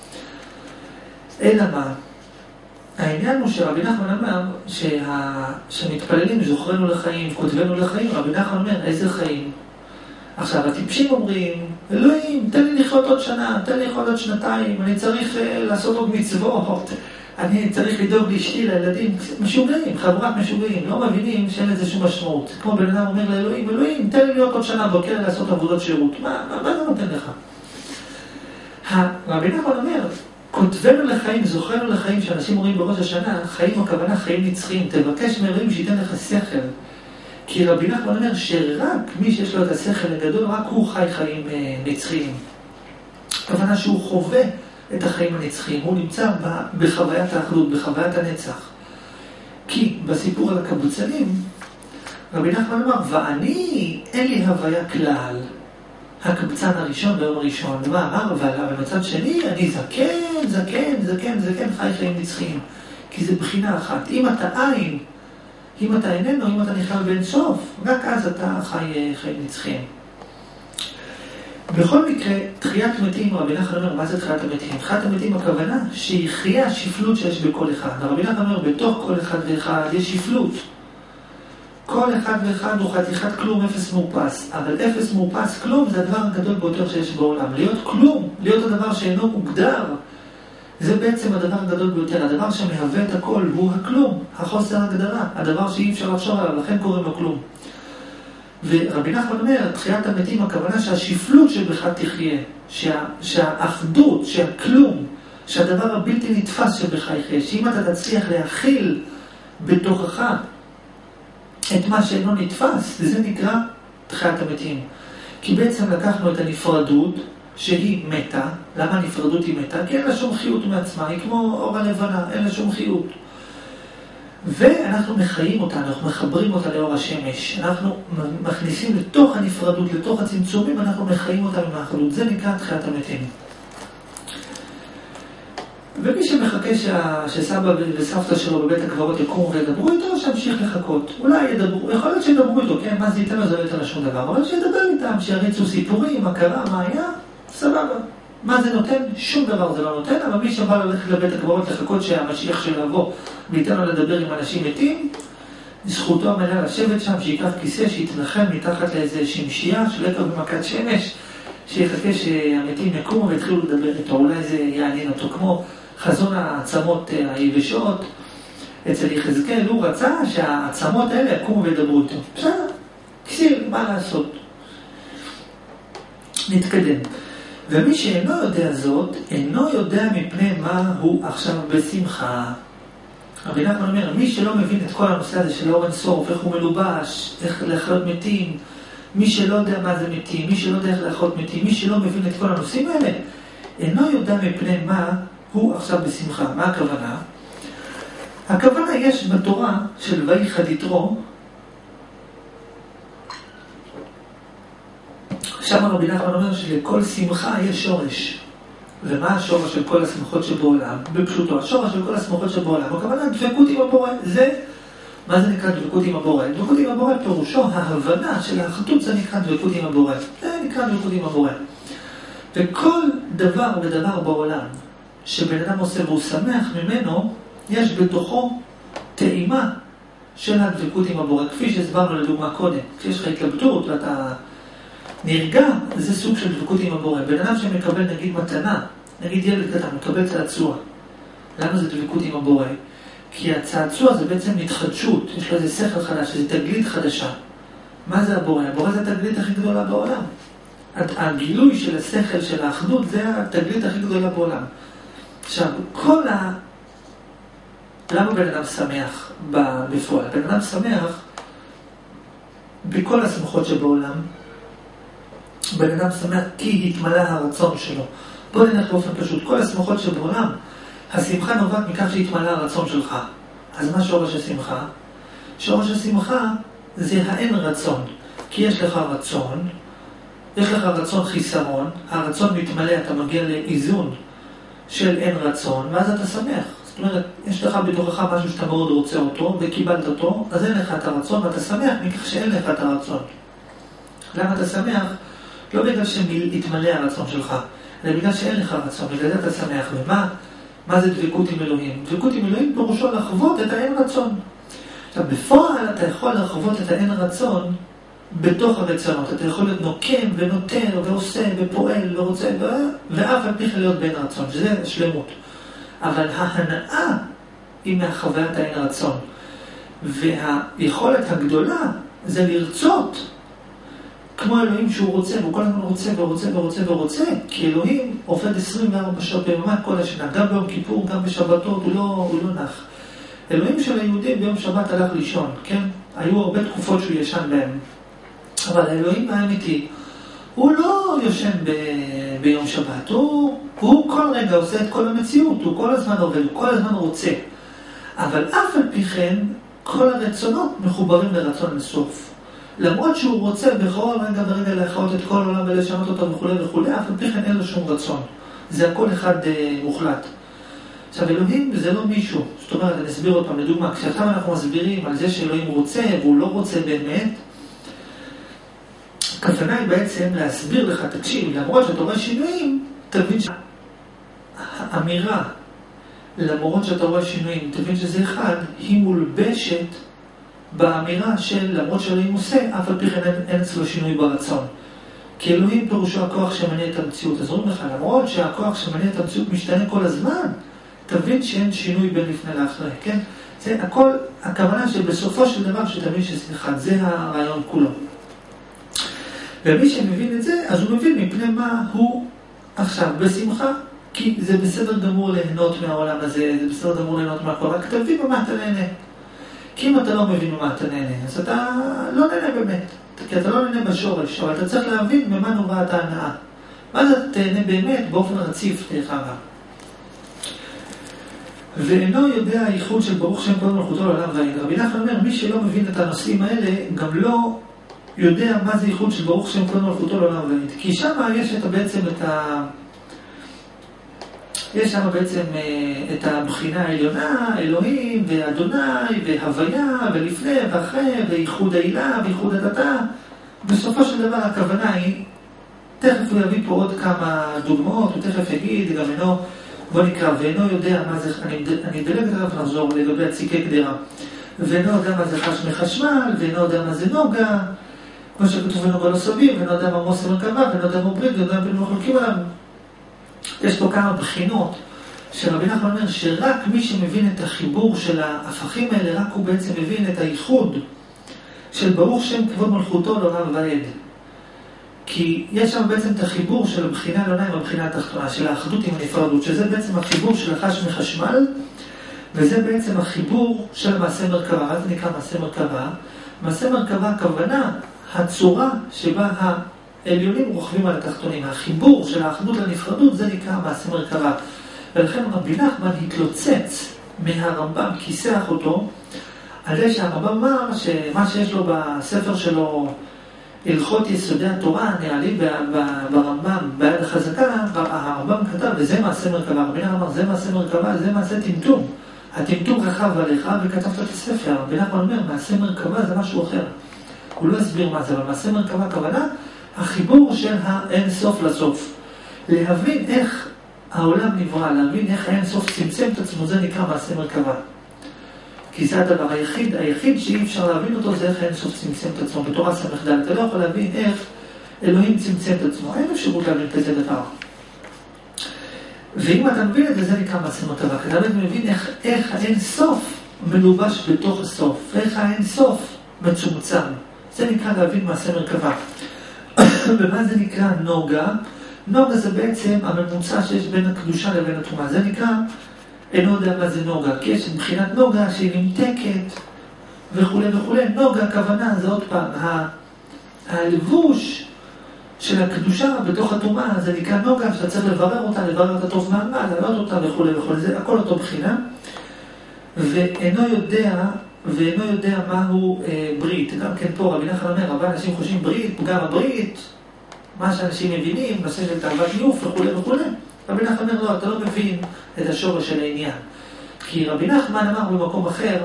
A: אלא מה? העניין הוא שרבי נחמן אמר שמתפללים זוכרנו לחיים, כותבנו לחיים. רבי נחמן אומר, איזה חיים? עכשיו, הטיפשים אומרים, אלוהים, תן לי לחיות עוד שנה, תן לי לחיות עוד שנתיים, אני צריך לעשות עוד מצוות, אני צריך לדאוג לאשתי, לילדים, משוגעים, חבורת משוגעים, לא מבינים שאין לזה שום משמעות. כמו בן אדם אומר לאלוהים, אלוהים, תן לי להיות עוד שנה בוקר לעשות עבודות שירות. מה זה נותן לך? רבי נחמן אומר, כותבנו לחיים, זוכרנו לחיים, שאנשים אומרים בראש השנה, חיים הכוונה חיים נצחיים, תבקש מאלוהים שייתן לך שכל. כי רבי נחמן אומר שרק מי שיש לו את השכל הגדול, רק הוא חי חיים נצחיים. הכוונה שהוא חווה את החיים הנצחיים, הוא נמצא בחוויית האחדות, בחוויית הנצח. כי בסיפור על הקבוצנים, רבי נחמן אמר, ואני, אין לי הוויה כלל. הקבצן הראשון ביום הראשון, אבל במצד שני, אני זקן, חי חיים נצחיים. כי זה בחינה אחת. אם אתה עין, אם אתה איננו, אם אתה נכלל בין סוף, רק אז אתה חי חיים נצחיים. בכל מקרה, תחיית מתים, רבי נחמן אומר, מה זה תחיית המתים? תחיית המתים הכוונה שיחיה השפלות שיש בכל אחד. רבי נחמן אומר, בתוך כל אחד ואחד יש שפלות. כל אחד ואחד הוא חתיכת כלום, אפס מאופס. אבל אפס מאופס כלום זה הדבר הגדול ביותר שיש בעולם. להיות כלום, להיות הדבר שאינו מוגדר, זה בעצם הדבר הגדול ביותר. הדבר שמהווה את הכל הוא הכלום, החוסר הגדרה, הדבר שאי אפשר לחשוב עליו, לכן קוראים לו כלום. ורבי נחמן אומר, תחיית המתים הכוונה שהשפלות שבך תחיה, שהאחדות, שהכלום, שהדבר הבלתי נתפס שבך יחיה, שאם אתה תצליח להכיל בתוכך את מה שאינו נתפס, וזה נקרא תחיית המתים. כי בעצם לקחנו את הנפרדות שהיא מתה. למה הנפרדות היא מתה? כי אין לה שום חיות מעצמה, היא כמו אור הלבנה, אין לה שום חיות. ואנחנו מחיים אותה, אנחנו מחברים אותה לאור השמש. אנחנו מכניסים לתוך הנפרדות, לתוך הצמצומים, אנחנו מחיים אותה במאחדות. זה נקרא תחיית המתים. ומי שמחכה שסבא וסבתא שלו בבית הקברות יקומו וידברו איתו, שימשיך לחכות. אולי ידברו, יכול להיות שידברו איתו, כן? מה זה ייתן לו? זה לא ייתן לו שום דבר. אבל שידבר איתם, שיריצו סיפורים, מה קרה, מה היה, סבבה. מה זה נותן? שום דבר זה לא נותן, אבל מי שבא ללכת לבית הקברות לחכות שהמשיח שלו יבוא וייתן לו לדבר עם אנשים מתים, זכותו המלאה לשבת שם, שיקח כיסא, שיתנחם מתחת לאיזה שמשייה, שלקר במכת שמש, שיחכה שהמתים יקומו והתחילו לדבר איתו. אולי זה יעניין אותו, כמו חזון העצמות היבשות אצל יחזקאל. הוא רצה שהעצמות האלה יקומו וידברו איתו. בסדר, כסיר, מה לעשות? נתקדם. ומי שאינו יודע זאת, אינו יודע מפני מה הוא עכשיו בשמחה. רבי נחמן אומר, מי שלא מבין את כל הנושא הזה של אור אין סוף, איך הוא מלובש, איך לחיות מתים, מי שלא יודע מה זה מתים, מי שלא יודע איך לחיות מתים, מי שלא מבין את כל הנושאים האלה, אינו יודע מפני מה הוא עכשיו בשמחה. מה הכוונה? הכוונה יש בתורה של ויחד יתרו, שם רבי נחמן אומר שלכל שמחה יש שורש. ומה השורש של כל השמחות שבעולם? בפשוטו, השורש של כל השמחות שבעולם, הכוונה דבקות עם הבורא. מה זה נקרא דבקות עם הבורא? דבקות עם הבורא פירושו ההבנה של האחדות, זה נקרא דבקות עם הבורא. זה נקרא דבקות עם הבורא. וכל דבר ודבר בעולם שבן אדם עושה והוא שמח ממנו, יש בתוכו טעימה של הדבקות עם הבורא. כפי שהסברנו לדוגמה קודם, כשיש לך התלבטות ואתה נרגע, זה סוג של דבקות עם הבורא. בן אדם שמקבל נגיד מתנה, נגיד ילד קטן, מקבל צעצוע. למה זה דבקות עם הבורא? כי הצעצוע זה בעצם התחדשות, יש לו איזה שכל חדש, איזה תגלית חדשה. מה זה הבורא? הבורא זה התגלית הכי גדולה בעולם. הגילוי של השכל, של האחדות, זה התגלית הכי גדולה בעולם. עכשיו, למה בן אדם שמח בפועל? בן אדם שמח בכל השמחות שבעולם. בן אדם שמח כי התמלא הרצון שלו. בוא נלך באופן פשוט. כל השמחות שבעולם, השמחה נובעת מכך שהתמלא הרצון שלך. אז מה שורש השמחה? שורש השמחה זה האין רצון. כי יש לך רצון, יש לך רצון חיסרון, הרצון מתמלא, אתה מגיע לאיזון של אין רצון, ואז אתה שמח. זאת אומרת, יש לך בתוכך משהו שאתה מאוד רוצה אותו, וקיבלת אותו, אז אין לך את הרצון, ואתה שמח מכך שאין לך את הרצון. למה אתה שמח? לא בגלל שהתמלא הרצון שלך, אלא בגלל שאין לך רצון, בגלל זה אתה שמח. ומה זה דבקות עם אלוהים? דבקות עם אלוהים פירושו לחוות את האין רצון. עכשיו, בפועל אתה יכול לחוות את האין רצון בתוך הרצונות. אתה יכול להיות נוקם ונותר ועושה ופועל ורוצה ואף על פי כן להיות בין רצון, שזה שלמות. אבל ההנאה היא מהחוויית האין רצון. והיכולת הגדולה זה לרצות כמו אלוהים שהוא רוצה, והוא כל הזמן רוצה ורוצה ורוצה ורוצה, כי אלוהים עובד 24 שעות ביממה כל השנה, גם ביום כיפור, גם בשבתות, הוא לא נח. אלוהים של היהודים ביום שבת הלך לישון, כן? היו הרבה תקופות שהוא ישן בהם. אבל האלוהים האמיתי, הוא לא יושן ביום שבת, הוא כל רגע עושה את כל המציאות, הוא כל הזמן עובד, הוא כל הזמן רוצה. אבל אף על פי כן, כל הרצונות מחוברים לרצון לסוף. למרות שהוא רוצה בכל רגע ורגע להחיות את כל העולם ולשנות אותו וכו' וכו', אף על פי כן אין לו שום רצון. זה הכל אחד מוחלט. עכשיו, אלוהים זה לא מישהו. זאת אומרת, אני אסביר עוד פעם, לדוגמה, כשאתה אנחנו מסבירים על זה שאלוהים רוצה והוא לא רוצה באמת, הכוונה היא בעצם להסביר לך, תקשיב, למרות שאתה רואה שינויים, תבין שהאמירה, למרות שאתה רואה שינויים, תבין שזה אחד, היא מולבשת באמירה של למרות שאלוהים עושה, אף על פי כן אין אצלו שינוי ברצון. כי אלוהים פירושו הכוח שמניע את המציאות. אז אומרים לך, למרות שהכוח שמניע את המציאות משתנה כל הזמן, תבין שאין שינוי בין לפני לאחרי, כן? זה הכל, הכוונה שבסופו של דבר שתבין שזה אחד, זה הרעיון כולו. ומי שמבין את זה, אז הוא מבין מפני מה הוא עכשיו בשמחה, כי זה בסדר גמור ליהנות מהעולם הזה, זה בסדר גמור ליהנות מהכל, רק תבין במה אתה נהנה. כי אם אתה לא מבין במה אתה נהנה, אז אתה לא נהנה באמת, כי אתה לא נהנה בשורש, אבל אתה צריך להבין במה נובעת ההנאה. ואז אתה תהנה באמת באופן רציף דרך אגב. ואינו יודע הייחוד של ברוך שם כבוד מלכותו לעולם ועד. רבי נחמן אומר, מי שלא מבין את הנושאים האלה, גם לא יודע מה זה ייחוד של ברוך שם כבוד מלכותו לעולם ועד. כי שם יש בעצם יש שם בעצם את הבחינה העליונה, אלוהים ואדוני והוויה ולפני ואחרי וייחוד העילה וייחוד הדתה. בסופו של דבר הכוונה היא, תכף הוא יביא פה עוד כמה דוגמאות, הוא תכף יגיד, גם אינו, בוא נקרא, ואינו יודע מה זה, אני דלג עליו לחזור לגבי הציקי קדרה. ואינו יודע מה זה חש מחשמל, ואינו יודע מה זה נוגה, כמו שכתוב ונוגה לא סביר, ואינו יודע מה מוסר מרכבה, ואינו יודע מה ברית, ואינו יודע מה חולקים עליו. יש פה כמה בחינות שרבי נחמן אומר שרק מי שמבין את החיבור של ההפכים האלה, רק הוא בעצם מבין את הייחוד של ברוך שם כבוד מלכותו לעולם ועד. כי יש שם בעצם את החיבור של הבחינה העליונה עם הבחינה התחתונה, של האחדות עם הנפרדות, שזה בעצם החיבור של החש מחשמל, וזה בעצם החיבור של מעשה מרכבה. מה זה נקרא מעשה מרכבה? מעשה מרכבה, הכוונה, הצורה שבה העליונים רוכבים על התחתונים. החיבור של האחדות לנפרדות, זה נקרא מעשה מרכבה. ולכן רבי נחמן התלוצץ מהרמב"ם, כיסח אותו, על זה שהרמב"ם אמר שמה שיש לו בספר שלו, הלכות יסודי התורה, נעלים ברמב"ם, ביד החזקה, הרמב"ם כתב, וזה מעשה מרכבה. רבי נחמן אמר, זה מעשה מרכבה, זה מעשה טמטום. הטמטום רכב עליך וכתבת את הספר. רבי נחמן אומר, מעשה מרכבה זה משהו אחר. הוא לא הסביר מה זה, אבל מעשה מרכבה הכוונה, החיבור של האין סוף לסוף. להבין איך העולם נברא, להבין איך האין סוף צמצם את עצמו, זה נקרא מעשה מרכבה. כי זה הדבר היחיד שאי אפשר להבין אותו, זה איך האין סוף צמצם את עצמו. בתורה ס"ד, אתה לא יכול להבין איך אלוהים צמצם את עצמו. אין אפשרות להבין כזה דבר. ואם אתה מבין את זה, זה נקרא מעשה מרכבה. כי אתה מבין איך האין סוף מלובש בתוך הסוף. איך האין סוף מצומצם. זה נקרא להבין מעשה מרכבה. ומה זה נקרא נוגה? נוגה זה בעצם הממוצע שיש בין הקדושה לבין התרומה. זה נקרא, אינו יודע מה זה נוגה, כי יש מבחינת נוגה שהיא נמתקת וכו' וכו'. נוגה, הכוונה, זה עוד פעם, הלבוש של הקדושה בתוך התרומה, זה נקרא נוגה, שאתה צריך לברר אותה טוב מעמד, להעלות אותה וכו' וכו'. זה הכל אותו בחינה. ואינו יודע מהו ברית. גם כן פה רבי נחמן אומר, הרבה אנשים חושבים ברית, גם הברית, מה שאנשים מבינים, נושא של תאוות ניאוף וכו' וכו'. רבי נחמן אומר, לא, אתה לא מבין את השורש של העניין. כי רבי נחמן אמר במקום אחר,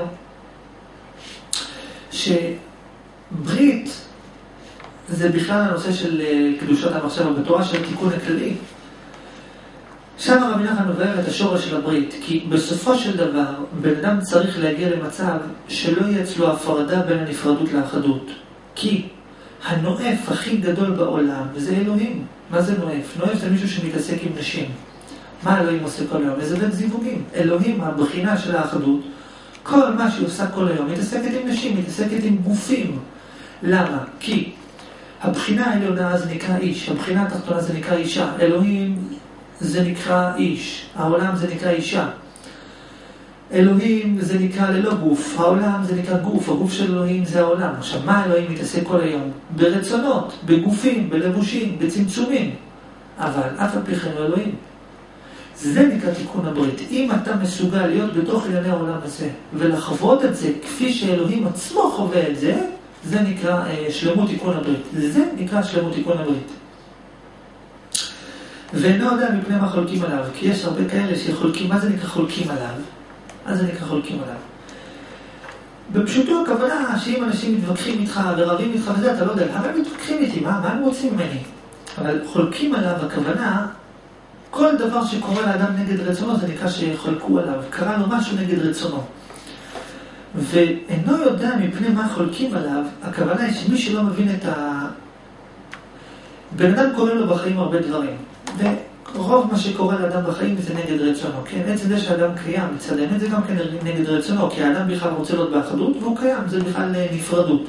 A: שברית זה בכלל הנושא של קדושת המחשבה בתורה של תיקון הכללי. שם רבי נחמן מבאר את השורש של הברית, כי בסופו של דבר, בן אדם צריך להגיע למצב שלא יהיה אצלו הפרדה בין הנפרדות לאחדות. כי הנואף הכי גדול בעולם, וזה אלוהים. מה זה נואף? נואף זה מישהו שמתעסק עם נשים. מה אלוהים עושה כל היום? מזווק זיווגים. אלוהים, הבחינה של האחדות, כל מה שהיא עושה כל היום, מתעסקת עם נשים, מתעסקת עם גופים. למה? כי הבחינה העליונה זה נקרא איש, הבחינה התחתונה זה נקרא אישה. אלוהים זה נקרא איש, העולם זה נקרא אישה. אלוהים זה נקרא ללא גוף, העולם זה נקרא גוף, הגוף של אלוהים זה העולם. עכשיו, מה אלוהים מתעסק כל היום? ברצונות, בגופים, בלבושים, בצמצומים. אבל אף על פי כן אלוהים. זה נקרא תיקון הברית. אם אתה מסוגל להיות בתוך ענייני העולם הזה, ולחוות את זה כפי שאלוהים עצמו חווה את זה, זה נקרא שלמות תיקון הברית. זה נקרא שלמות תיקון הברית. ואינו יודע מפני מה חולקים עליו, כי יש הרבה כאלה שחולקים, מה זה נקרא חולקים עליו? מה זה נקרא חולקים עליו? בפשוטו הכוונה שאם אנשים מתווכחים איתך ורבים איתך וזה, אתה לא יודע, אבל הם מתווכחים איתי, מה הם רוצים ממני? אבל חולקים עליו, הכוונה, כל דבר שקורה לאדם נגד רצונו, זה נקרא שחולקו עליו, קרה לו משהו נגד רצונו. ואינו יודע מפני מה חולקים עליו, הכוונה היא שמי שלא מבין את בן אדם קורא לו בחיים הרבה דברים, ורוב מה שקורה לאדם בחיים זה נגד רצונו, כן? עצם זה שאדם קיים, מצד האמת זה גם כן נגד רצונו, כי האדם בכלל רוצה להיות באחדות, והוא קיים, זה בכלל נפרדות.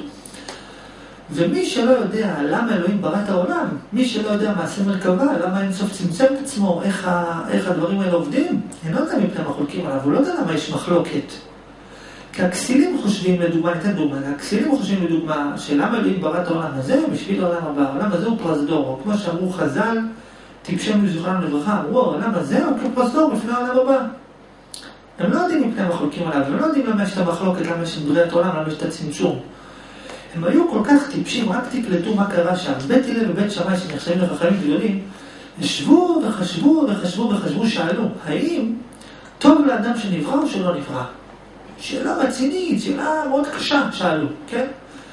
A: ומי שלא יודע למה אלוהים ברא את העולם, מי שלא יודע מה הסמל קבע, למה אין סוף צמצם את עצמו, איך הדברים האלה עובדים, אינו יודע מפני מה חולקים עליו, הוא לא יודע למה יש מחלוקת. כי הכסילים חושבים, לדוגמה, ניתן דוגמה, הכסילים חושבים לדוגמה, שלמה אלוהים ברא את העולם הזה, בשביל העולם הבא, העולם הזה הוא פרזדור, כמו שאמרו חז"ל, טיפשנו זכרם לברכה, אמרו, העולם הזה הוא פרזדור בפני העולם הבא. הם לא יודעים מפני מה חולקים עליו, הם לא יודעים למה יש את המחלוקת, למה יש את בריאת העולם, למה יש את הצמצום. הם היו כל כך טיפשים, רק תקלטו מה קרה שם. בית הלל ובית שמאי שנחשבים לחכמים גדולים, ישבו וחשבו וחשבו וחשבו, שאלו, האם טוב לאדם שנברא או שלא נברא? שאלה רצינית, שאלה מאוד קשה, שאלו, כן?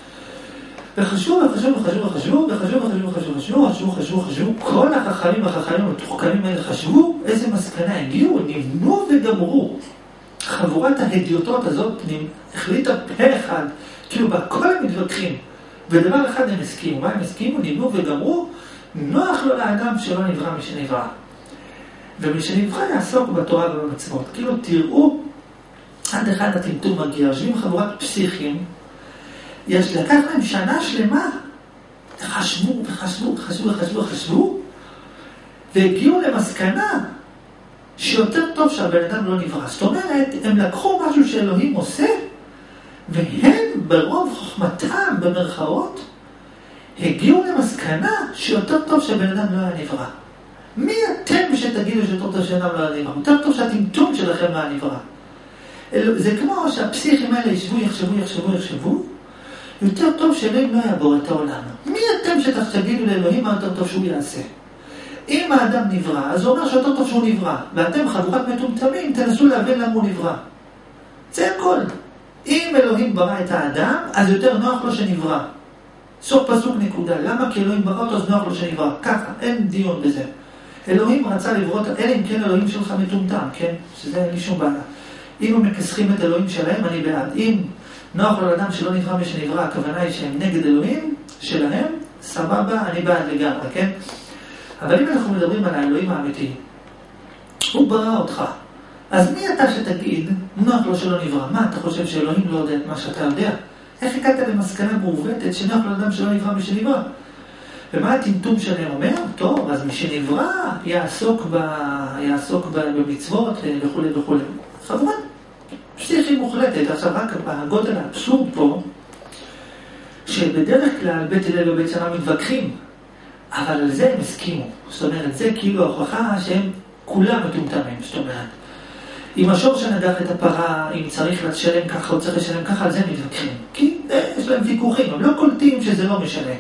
A: וחשבו וחשבו וחשבו וחשבו וחשבו וחשבו וחשבו וחשבו, כל החכמים המתוחכמים האלה חשבו איזה מסקנה הגיעו, נבנו וגמרו. חבורת ההדיוטות הזאת החליטה פה אחד, כאילו בכל הם מתווכחים, ודבר אחד הם הסכימו, מה הם הסכימו? נבנו וגמרו, נוח לו לאדם שלא נברא משנברא. ומשנברא יעסוק בתורה ובמצוות. כאילו תראו, עד אחד הטמטום מגיע, יושבים חבורת פסיכים, לקח להם שנה שלמה, חשבו וחשבו וחשבו וחשבו וחשבו, והגיעו למסקנה שיותר טוב שהבן אדם לא נברא. זאת אומרת, הם לקחו משהו שאלוהים עושה, והם ברוב חוכמתם במרכאות הגיעו למסקנה שיותר טוב שהבן אדם לא היה נברא. מי אתם שתגידו שיותר טוב שהבן אדם לא היה נברא? יותר טוב שהטמטום שלכם לא היה נברא. זה כמו שהפסיכים האלה יחשבו, יותר טוב שאלוהים לא יעבור את העולם. מי אתם שתגידו לאלוהים מה יותר טוב שהוא יעשה? אם האדם נברא, אז הוא אומר שיותר טוב שהוא נברא, ואתם חבורת מטומטמים תנסו להבין למה הוא נברא. זה הכל. אם אלוהים ברא את האדם, אז יותר נוח לו שנברא. סוף פסוק נקודה. למה? כי אלוהים ברא אותו, אז נוח לו שנברא. ככה, אין דיון בזה. אלוהים רצה לברוא, אלא אם כן אלוהים שלך מטומטם, כן? שזה אין לי שום בעיה. אם הם מכסחים את אלוהים שלהם, אני בעד. אם נוח לו לאדם שלא נברא משנברא, הכוונה היא שהם נגד אלוהים שלהם, סבבה, אני בעד לגמרי, כן? אבל אם אנחנו מדברים על האלוהים האמיתי, הוא ברא אותך. אז מי אתה שתגיד, נוח לו שלא נברא? מה, אתה חושב שאלוהים לא יודע את מה שאתה יודע? איך הגעת למסקנה מעוותת שנוח לו לאדם שלא נברא משנברא? ומה הטמטום שלהם אומר? טוב, אז משנברא יעסוק במצוות וכו' וכו'. חבורת פסיכי מוחלטת. עכשיו רק הגודל האבסורד פה, שבדרך כלל בית הלל ובית שמאי מתווכחים, אבל על זה הם הסכימו. זאת אומרת, זה כאילו ההוכחה שהם כולם מטומטמים. זאת אומרת, אם השור שנדח את הפרה, אם צריך לשלם ככה או צריך לשלם ככה, על זה הם מתווכחים. כי יש להם ויכוחים, הם לא קולטים שזה לא משנה.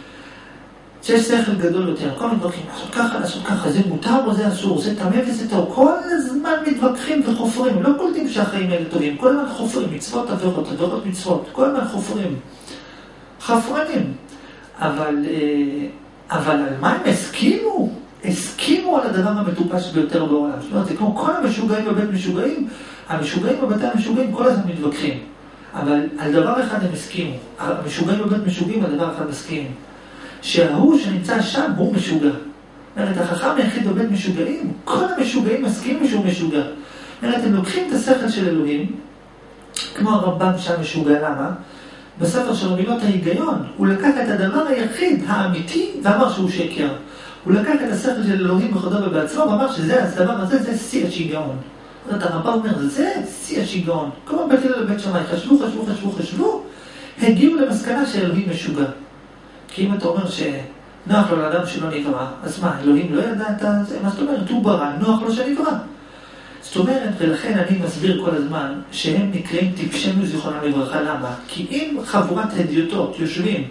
A: שיש שכל גדול יותר, כל מתווכחים, לעשות ככה, זה מותר או זה אסור, זה תמה וזה טוב, כל הזמן מתווכחים וחופרים, לא קולטים שהחיים האלה טובים, כל הזמן חופרים, מצוות עבירות, עבירות מצוות, כל הזמן חופרים, חפרנים. אבל על מה הם הסכימו? הסכימו על הדבר המטופש ביותר בעולם. זאת אומרת, זה כמו כל המשוגעים בבית משוגעים, המשוגעים בבתי המשוגעים כל הזמן מתווכחים. אבל על דבר אחד הם הסכימו. המשוגעים בבית משוגעים על דבר אחד מסכימים. שההוא שנמצא שם הוא משוגע. זאת אומרת, החכם היחיד בבית משוגעים, כל המשוגעים מסכימים שהוא משוגע. זאת אומרת, הם לוקחים את השכל של אלוהים, כמו הרמב"ם שם משוגע, למה? בספר שלו מילות ההיגיון, הוא לקח את הדבר היחיד האמיתי ואמר שהוא שקר. הוא לקח את השכל של אלוהים בכבודו ובעצמו ואמר שזה הדבר הזה, זה שיא השיגעון. זאת אומרת, הרמב"ם אומר, זה שיא השיגעון. כמו בית הלל ובית שמאי, חשבו, הגיעו למסקנה שאלוהים משוגע. כי אם אתה אומר נוח לו לאדם שלא נברא, אז מה, אלוהים לא ידע את זה? מה זאת אומרת? הוא ברא, נוח לו שנברא. זאת אומרת, ולכן אני מסביר כל הזמן שהם נקראים טיפשנו זיכרונם לברכה. למה? כי אם חבורת הדיוטות יושבים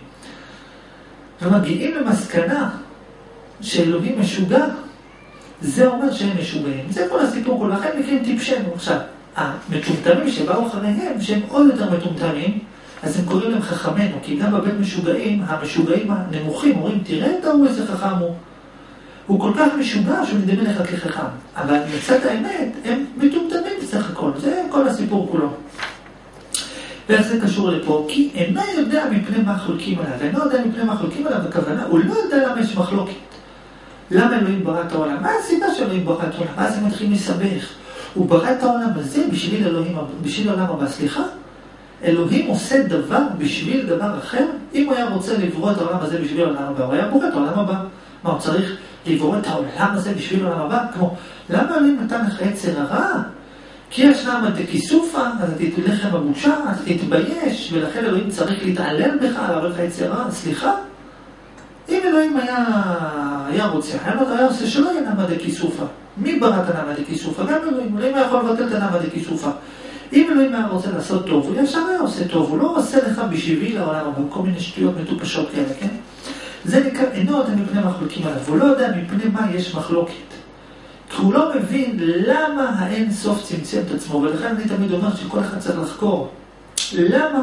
A: ומגיעים למסקנה שאלוהים משוגע, זה אומר שהם משוגעים. זה כל הסיפור כולו, לכן נקראים טיפשנו. עכשיו, המטומטמים שבאו אחריהם, שהם עוד יותר מטומטמים, אז הם קוראים להם חכמנו, כי גם בבית משוגעים, המשוגעים הנמוכים אומרים, תראה את ההוא איזה חכם הוא. הוא כל כך משוגע שהוא נדמה לך כחכם. אבל מצד האמת, הם מטומטמים בסך הכל. זה כל הסיפור כולו. ואז זה קשור לפה, כי אינו יודע מפני מה חולקים עליו. אינו יודע מפני מה חולקים עליו, בכוונה, הוא לא יודע למה יש מחלוקת. למה אלוהים ברא את העולם? מה הסיבה שאלוהים ברא את העולם? אז הם מתחילים לסבך. הוא ברא את העולם הזה בשביל העולם הבא. סליחה? אלוהים עושה דבר בשביל דבר אחר? אם הוא היה רוצה לברוא את העולם הזה בשביל העולם הבא, הוא היה בורא את העולם הבא. מה, הוא צריך לברוא את העולם הזה בשביל העולם הבא? כמו, למה אלוהים נתן לך יצר הרע? כי יש למה דקיסופה, אז תלך עם הבושה, אז תתבייש, ולכן אלוהים צריך להתעלל בך, להראה לך יצר הרע. סליחה? אם אלוהים היה רוצה, היה עושה שלא יהיה נמה דקיסופה. מי ברא את הנמה דקיסופה? גם אלוהים. אלוהים היה יכול לבטל את הנמה דקיסופה. אם אלוהים היה רוצה לעשות טוב, הוא ישר היה עושה טוב. הוא לא עושה לך בשביל העולם הבא, כל מיני שטויות מטופשות כאלה, כן? זה נקרא, אינו יודע מפני מה חולקים עליו. הוא לא יודע מפני מה יש מחלוקת. כי הוא לא מבין למה האין סוף צמצם את עצמו. ולכן אני תמיד אומר שכל אחד צריך לחקור. למה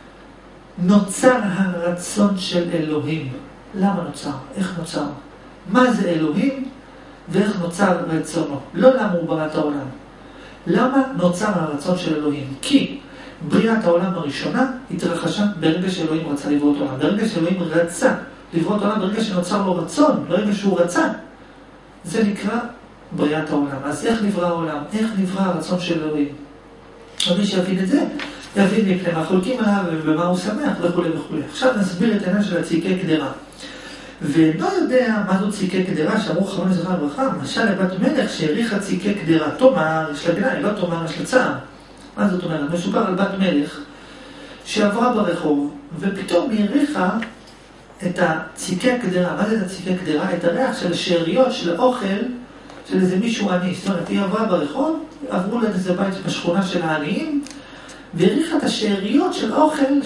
A: נוצר הרצון של אלוהים? למה נוצר? איך נוצר? מה זה אלוהים ואיך נוצר רצונו? לא למה הוא ברא את העולם. למה נוצר הרצון של אלוהים? כי בריאת העולם הראשונה התרחשה ברגע שאלוהים רצה לברוא את העולם. ברגע שאלוהים רצה לברוא את העולם, ברגע שנוצר לו רצון, ברגע שהוא רצה, זה נקרא בריאת העולם. אז איך נברא העולם? איך נברא הרצון של אלוהים? ומי שיבין את זה, יבין מפני מה חולקים עליו ובמה הוא שמח וכו' וכו'. עכשיו נסביר את העניין של הציקי קדרה. ולא יודע מה זו ציקי קדרה, שאמרו חכמים זכרם לברכה, משל לבת מלך שהעריכה ציקי קדרה. תאמר, יש לה גנאי, לא תאמר, יש לה צער. מה זאת אומרת? מסופר על בת מלך שעברה ברחוב, ופתאום היא העריכה את הציקי קדרה. מה זה את הציקי קדרה? את הריח של השאריות של האוכל של איזה מישהו עני. זאת אומרת, היא עברה ברחוב, עברו לאיזה בית בשכונה של העניים, והעריכה את השאריות של אוכל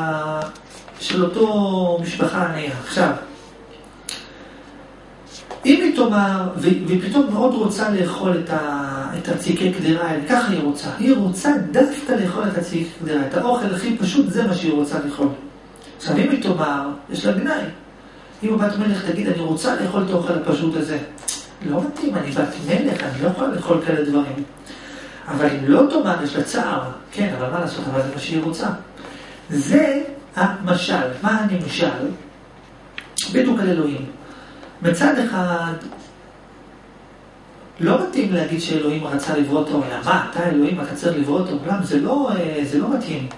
A: של אותו משפחה ענייה. עכשיו, אם היא תאמר, והיא פתאום מאוד רוצה לאכול את הציקי קדרה, ככה היא רוצה דווקא לאכול את הציקי קדרה, את האוכל הכי פשוט, זה מה שהיא רוצה לאכול. עכשיו, אם היא תאמר, יש לה גנאי. אם הבת מלך תגיד, אני רוצה לאכול את האוכל הפשוט הזה. לא מתאים, אני בת מלך, אני לא יכולה לאכול כאלה דברים. אבל אם לא תאמר, יש לה צער. כן, אבל מה לעשות? אבל זה מה שהיא רוצה. זה המשל. מה הנמשל? בדיוק על אלוהים. מצד אחד, לא מתאים להגיד שאלוהים רצה לברוא את העולם. מה, אתה אלוהים, אתה צריך לברוא את העולם? זה לא מתאים.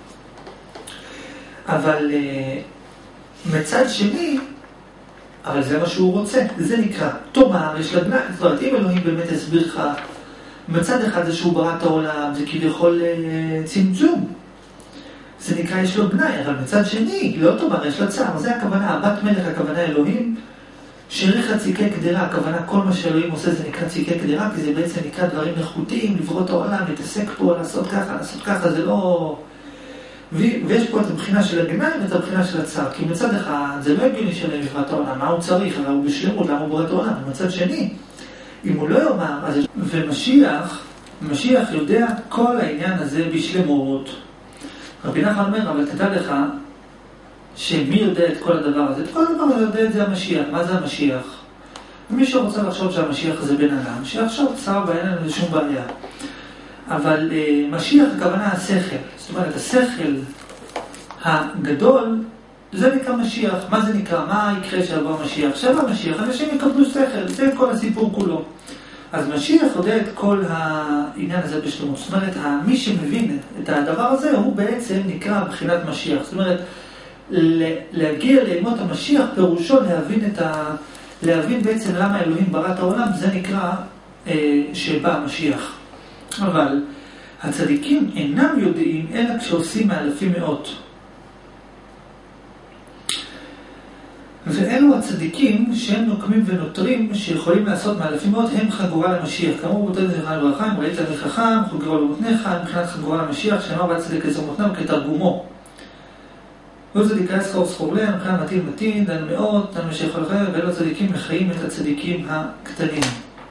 A: אבל מצד שני, אבל זה מה שהוא רוצה. זה נקרא, תאמר, יש לה גנאי. זאת אומרת, אם אלוהים באמת הסביר לך, מצד אחד זה שהוא ברא את העולם, זה כביכול צמצום. זה נקרא, יש לו גנאי, אבל מצד שני, לא תאמר, יש לה צער. זה הכוונה, הבת מלך, הכוונה אלוהים, שהעריכה ציקי קדרה, הכוונה כל מה שאלוהים עושה זה נקרא ציקי קדרה, כי זה בעצם נקרא דברים איכותיים, לברוא את העולם, להתעסק פה, לעשות ככה, זה לא... ויש פה את הבחינה של הגנאי ואת הבחינה של הצער, כי מצד אחד זה לא הגיוני שאלוהים יברא את העולם, מה הוא צריך? הרי הוא בשלמות, למה הוא ברא את העולם? ומצד שני, אם הוא לא יאמר, אז... ומשיח יודע כל העניין הזה בשלמות. רבי נחמן אומר, אבל תדע לך, שמי יודע את כל הדבר הזה? את כל הדבר הזה יודע את זה המשיח. מה זה המשיח? ומי שרוצה לחשוב שהמשיח זה בן אדם, שיחשוב סבבה, אין לנו שום בעיה. אבל משיח הכוונה השכל. זאת אומרת, השכל הגדול, זה נקרא משיח. מה זה נקרא? מה יקרה שיבוא המשיח? שבא המשיח, אנשים יקבלו שכל. זה כל הסיפור כולו. אז משיח יודע את כל העניין הזה בשלמות. זאת אומרת, מי שמבין את הדבר הזה, הוא בעצם נקרא בחינת משיח. זאת אומרת, להגיע לימות המשיח פירושו להבין בעצם למה אלוהים ברא את העולם, זה נקרא שבא המשיח. אבל הצדיקים אינם יודעים אלא כשעושים מאלפים מאות. ואלו הצדיקים שהם נוקמים ונותרים, שיכולים לעשות מאלפים מאוד, הם חגורה למשיח. כאמור, בוטל זכרן לברכה, אם ראית לך חכם, חגורה במותניך, מבחינת חגורה למשיח, שאמר והצדיק עזר מותניו כתרגומו. ואלו צדיקי שכור שכור להם, מבחינת מתין מתין, דן מאות, דן משיח הולכה, ואלו הצדיקים מחיים את הצדיקים הקטנים.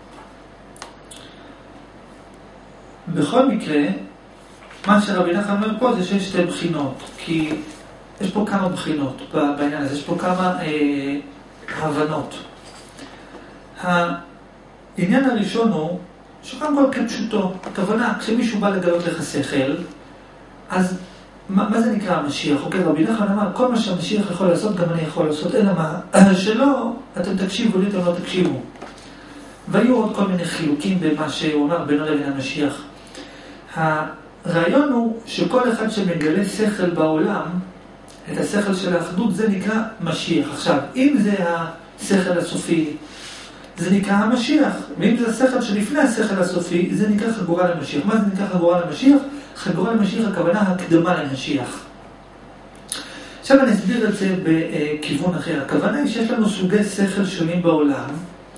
A: בכל מקרה, מה שרבי נחמן אומר פה זה שיש שתי בחינות, כי יש פה כמה בחינות בעניין הזה, יש פה כמה הבנות. העניין הראשון הוא, שקודם כל כפשוטו, הכוונה, כשמישהו בא לגלות לך שכל, אז מה זה נקרא המשיח? אוקיי, רבי נחמן אמר, כל מה שהמשיח יכול לעשות, גם אני יכול לעשות, אלא מה? שלא, אתם תקשיבו לי, אתם לא תקשיבו. והיו עוד כל מיני חילוקים במה שהוא אמר בינו לבין המשיח. הרעיון הוא שכל אחד שמגלה שכל בעולם, את השכל של האחדות, זה נקרא משיח. עכשיו, אם זה השכל הסופי, זה נקרא המשיח. ואם זה השכל שלפני השכל הסופי, זה נקרא חגורה למשיח. מה זה נקרא חגורה למשיח? חגורה למשיח, הכוונה הקדמה למשיח. עכשיו אני אסביר את זה בכיוון אחר. הכוונה היא שיש לנו סוגי שכל שונים בעולם,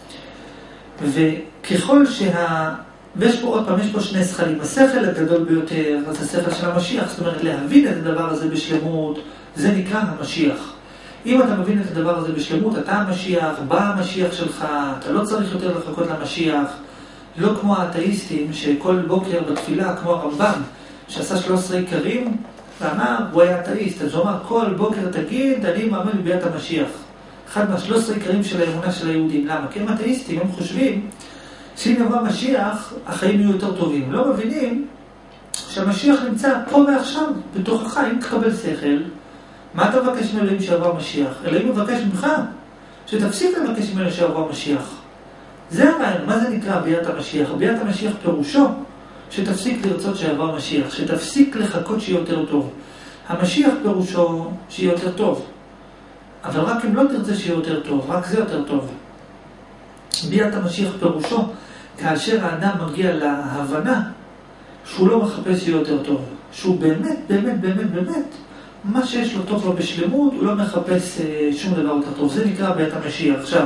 A: וככל ויש פה עוד פעם, יש פה שני שכלים. השכל הגדול ביותר, זה השכל של המשיח, זאת אומרת להבין את הדבר הזה בשלמות, זה נקרא המשיח. אם אתה מבין את הדבר הזה בשלמות, אתה המשיח, בא המשיח שלך, אתה לא צריך יותר לחכות למשיח, לא כמו האתאיסטים שכל בוקר בתפילה, כמו הרמב"ם, שעשה 13 עיקרים, ואמר, הוא היה אתאיסט, אז הוא אמר, כל בוקר תגיד, אני מאמין בביאת המשיח. אחד מה-13 עיקרים של האמונה של היהודים. למה? כי הם אתאיסטים, הם חושבים שאם יבוא משיח, החיים יהיו יותר טובים. לא מבינים שהמשיח נמצא פה ועכשיו, בתוכך. אם תקבל שכל, מה אתה מבקש מאלוהים שיבוא משיח? אלוהים מבקש ממך שתפסיק לבקש ממנו שיבוא משיח. זה הרעיון. מה זה נקרא ביאת המשיח? ביאת המשיח פירושו שתפסיק לרצות שיבוא משיח, שתפסיק לחכות שיהיה יותר טוב. המשיח פירושו שיהיה יותר טוב. אבל רק אם לא תרצה שיהיה יותר טוב, רק זה יותר טוב. ביאת המשיח פירושו, כאשר האדם מגיע להבנה שהוא לא מחפש שיהיה יותר טוב, שהוא באמת, באמת, באמת, באמת, מה שיש לו טוב לו בשלמות, הוא לא מחפש שום דבר יותר טוב. זה נקרא ביאת המשיח. עכשיו,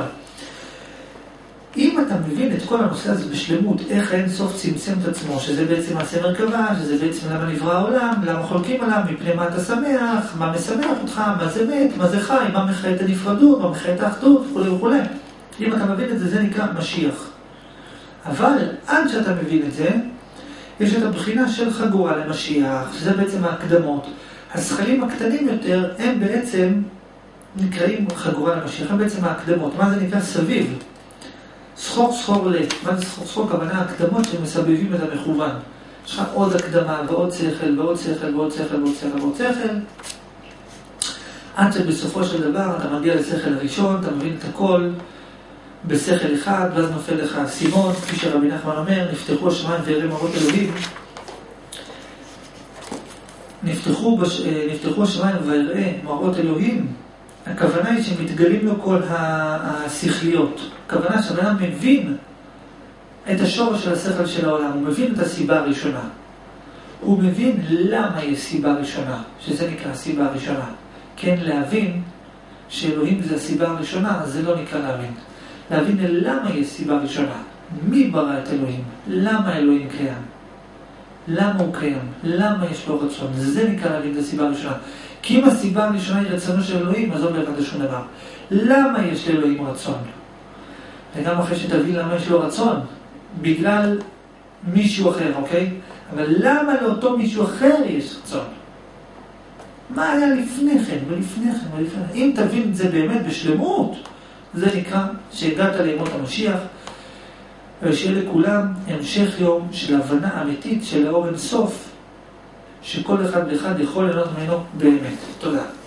A: אם אתה מבין את כל הנושא הזה בשלמות, איך אין סוף צמצם את עצמו, שזה בעצם מעשה מרכבה, שזה בעצם למה נברא העולם, למה חולקים עליו, מפני מה אתה שמח, מה משמח אותך, מה זה מת, מה זה חי, מה מחיה את הנפרדות, מה מחיה את האחדות, וכו' וכו'. אם אתה מבין את זה, זה נקרא משיח. אבל עד שאתה מבין את זה, יש את הבחינה של חגורה למשיח, שזה בעצם ההקדמות. השכלים הקטנים יותר, הם בעצם נקראים חגורה למשיח, הם בעצם ההקדמות. מה זה נקרא? סביב. סחור סחור לב. מה זה סחור סחור? כוונה הקדמות שמסבבים את המכוון. יש לך עוד הקדמה ועוד שכל ועוד שכל ועוד שכל ועוד שכל ועוד שכל. עד שבסופו של דבר אתה מגיע לשכל הראשון, אתה מבין את הכל בשכל אחד, ואז נופל לך סימון, כפי שרבי נחמן אומר, נפתחו השמיים ויראה מראות אלוהים. נפתחו השמיים ויראה מראות אלוהים. הכוונה היא שמתגלים לו כל השכליות. הכוונה שהאדם מבין את השורש של השכל של העולם, הוא מבין את הסיבה הראשונה. הוא מבין למה יש סיבה ראשונה, שזה נקרא הסיבה הראשונה. כן, להבין שאלוהים זה הסיבה הראשונה, אז זה לא נקרא להבין. להבין למה יש סיבה ראשונה. מי ברא את אלוהים? למה אלוהים קיים? למה הוא קיים? למה יש לו רצון? זה נקרא להבין את הסיבה הראשונה. כי אם הסיבה הראשונה היא רצונו של אלוהים, אז לא באמת שום דבר. למה יש לאלוהים רצון? וגם אחרי שתבין למה יש לו רצון, בגלל מישהו אחר, אוקיי? אבל למה לאותו מישהו אחר יש רצון? מה היה לפני כן ולפני כן ולפני כן? אם תבין את זה באמת בשלמות, זה נקרא שהגעת לימות המשיח, ושיהיה לכולם המשך יום של הבנה אמיתית של האור אין סוף, שכל אחד ואחד יכול ליהנות ממנו באמת. תודה.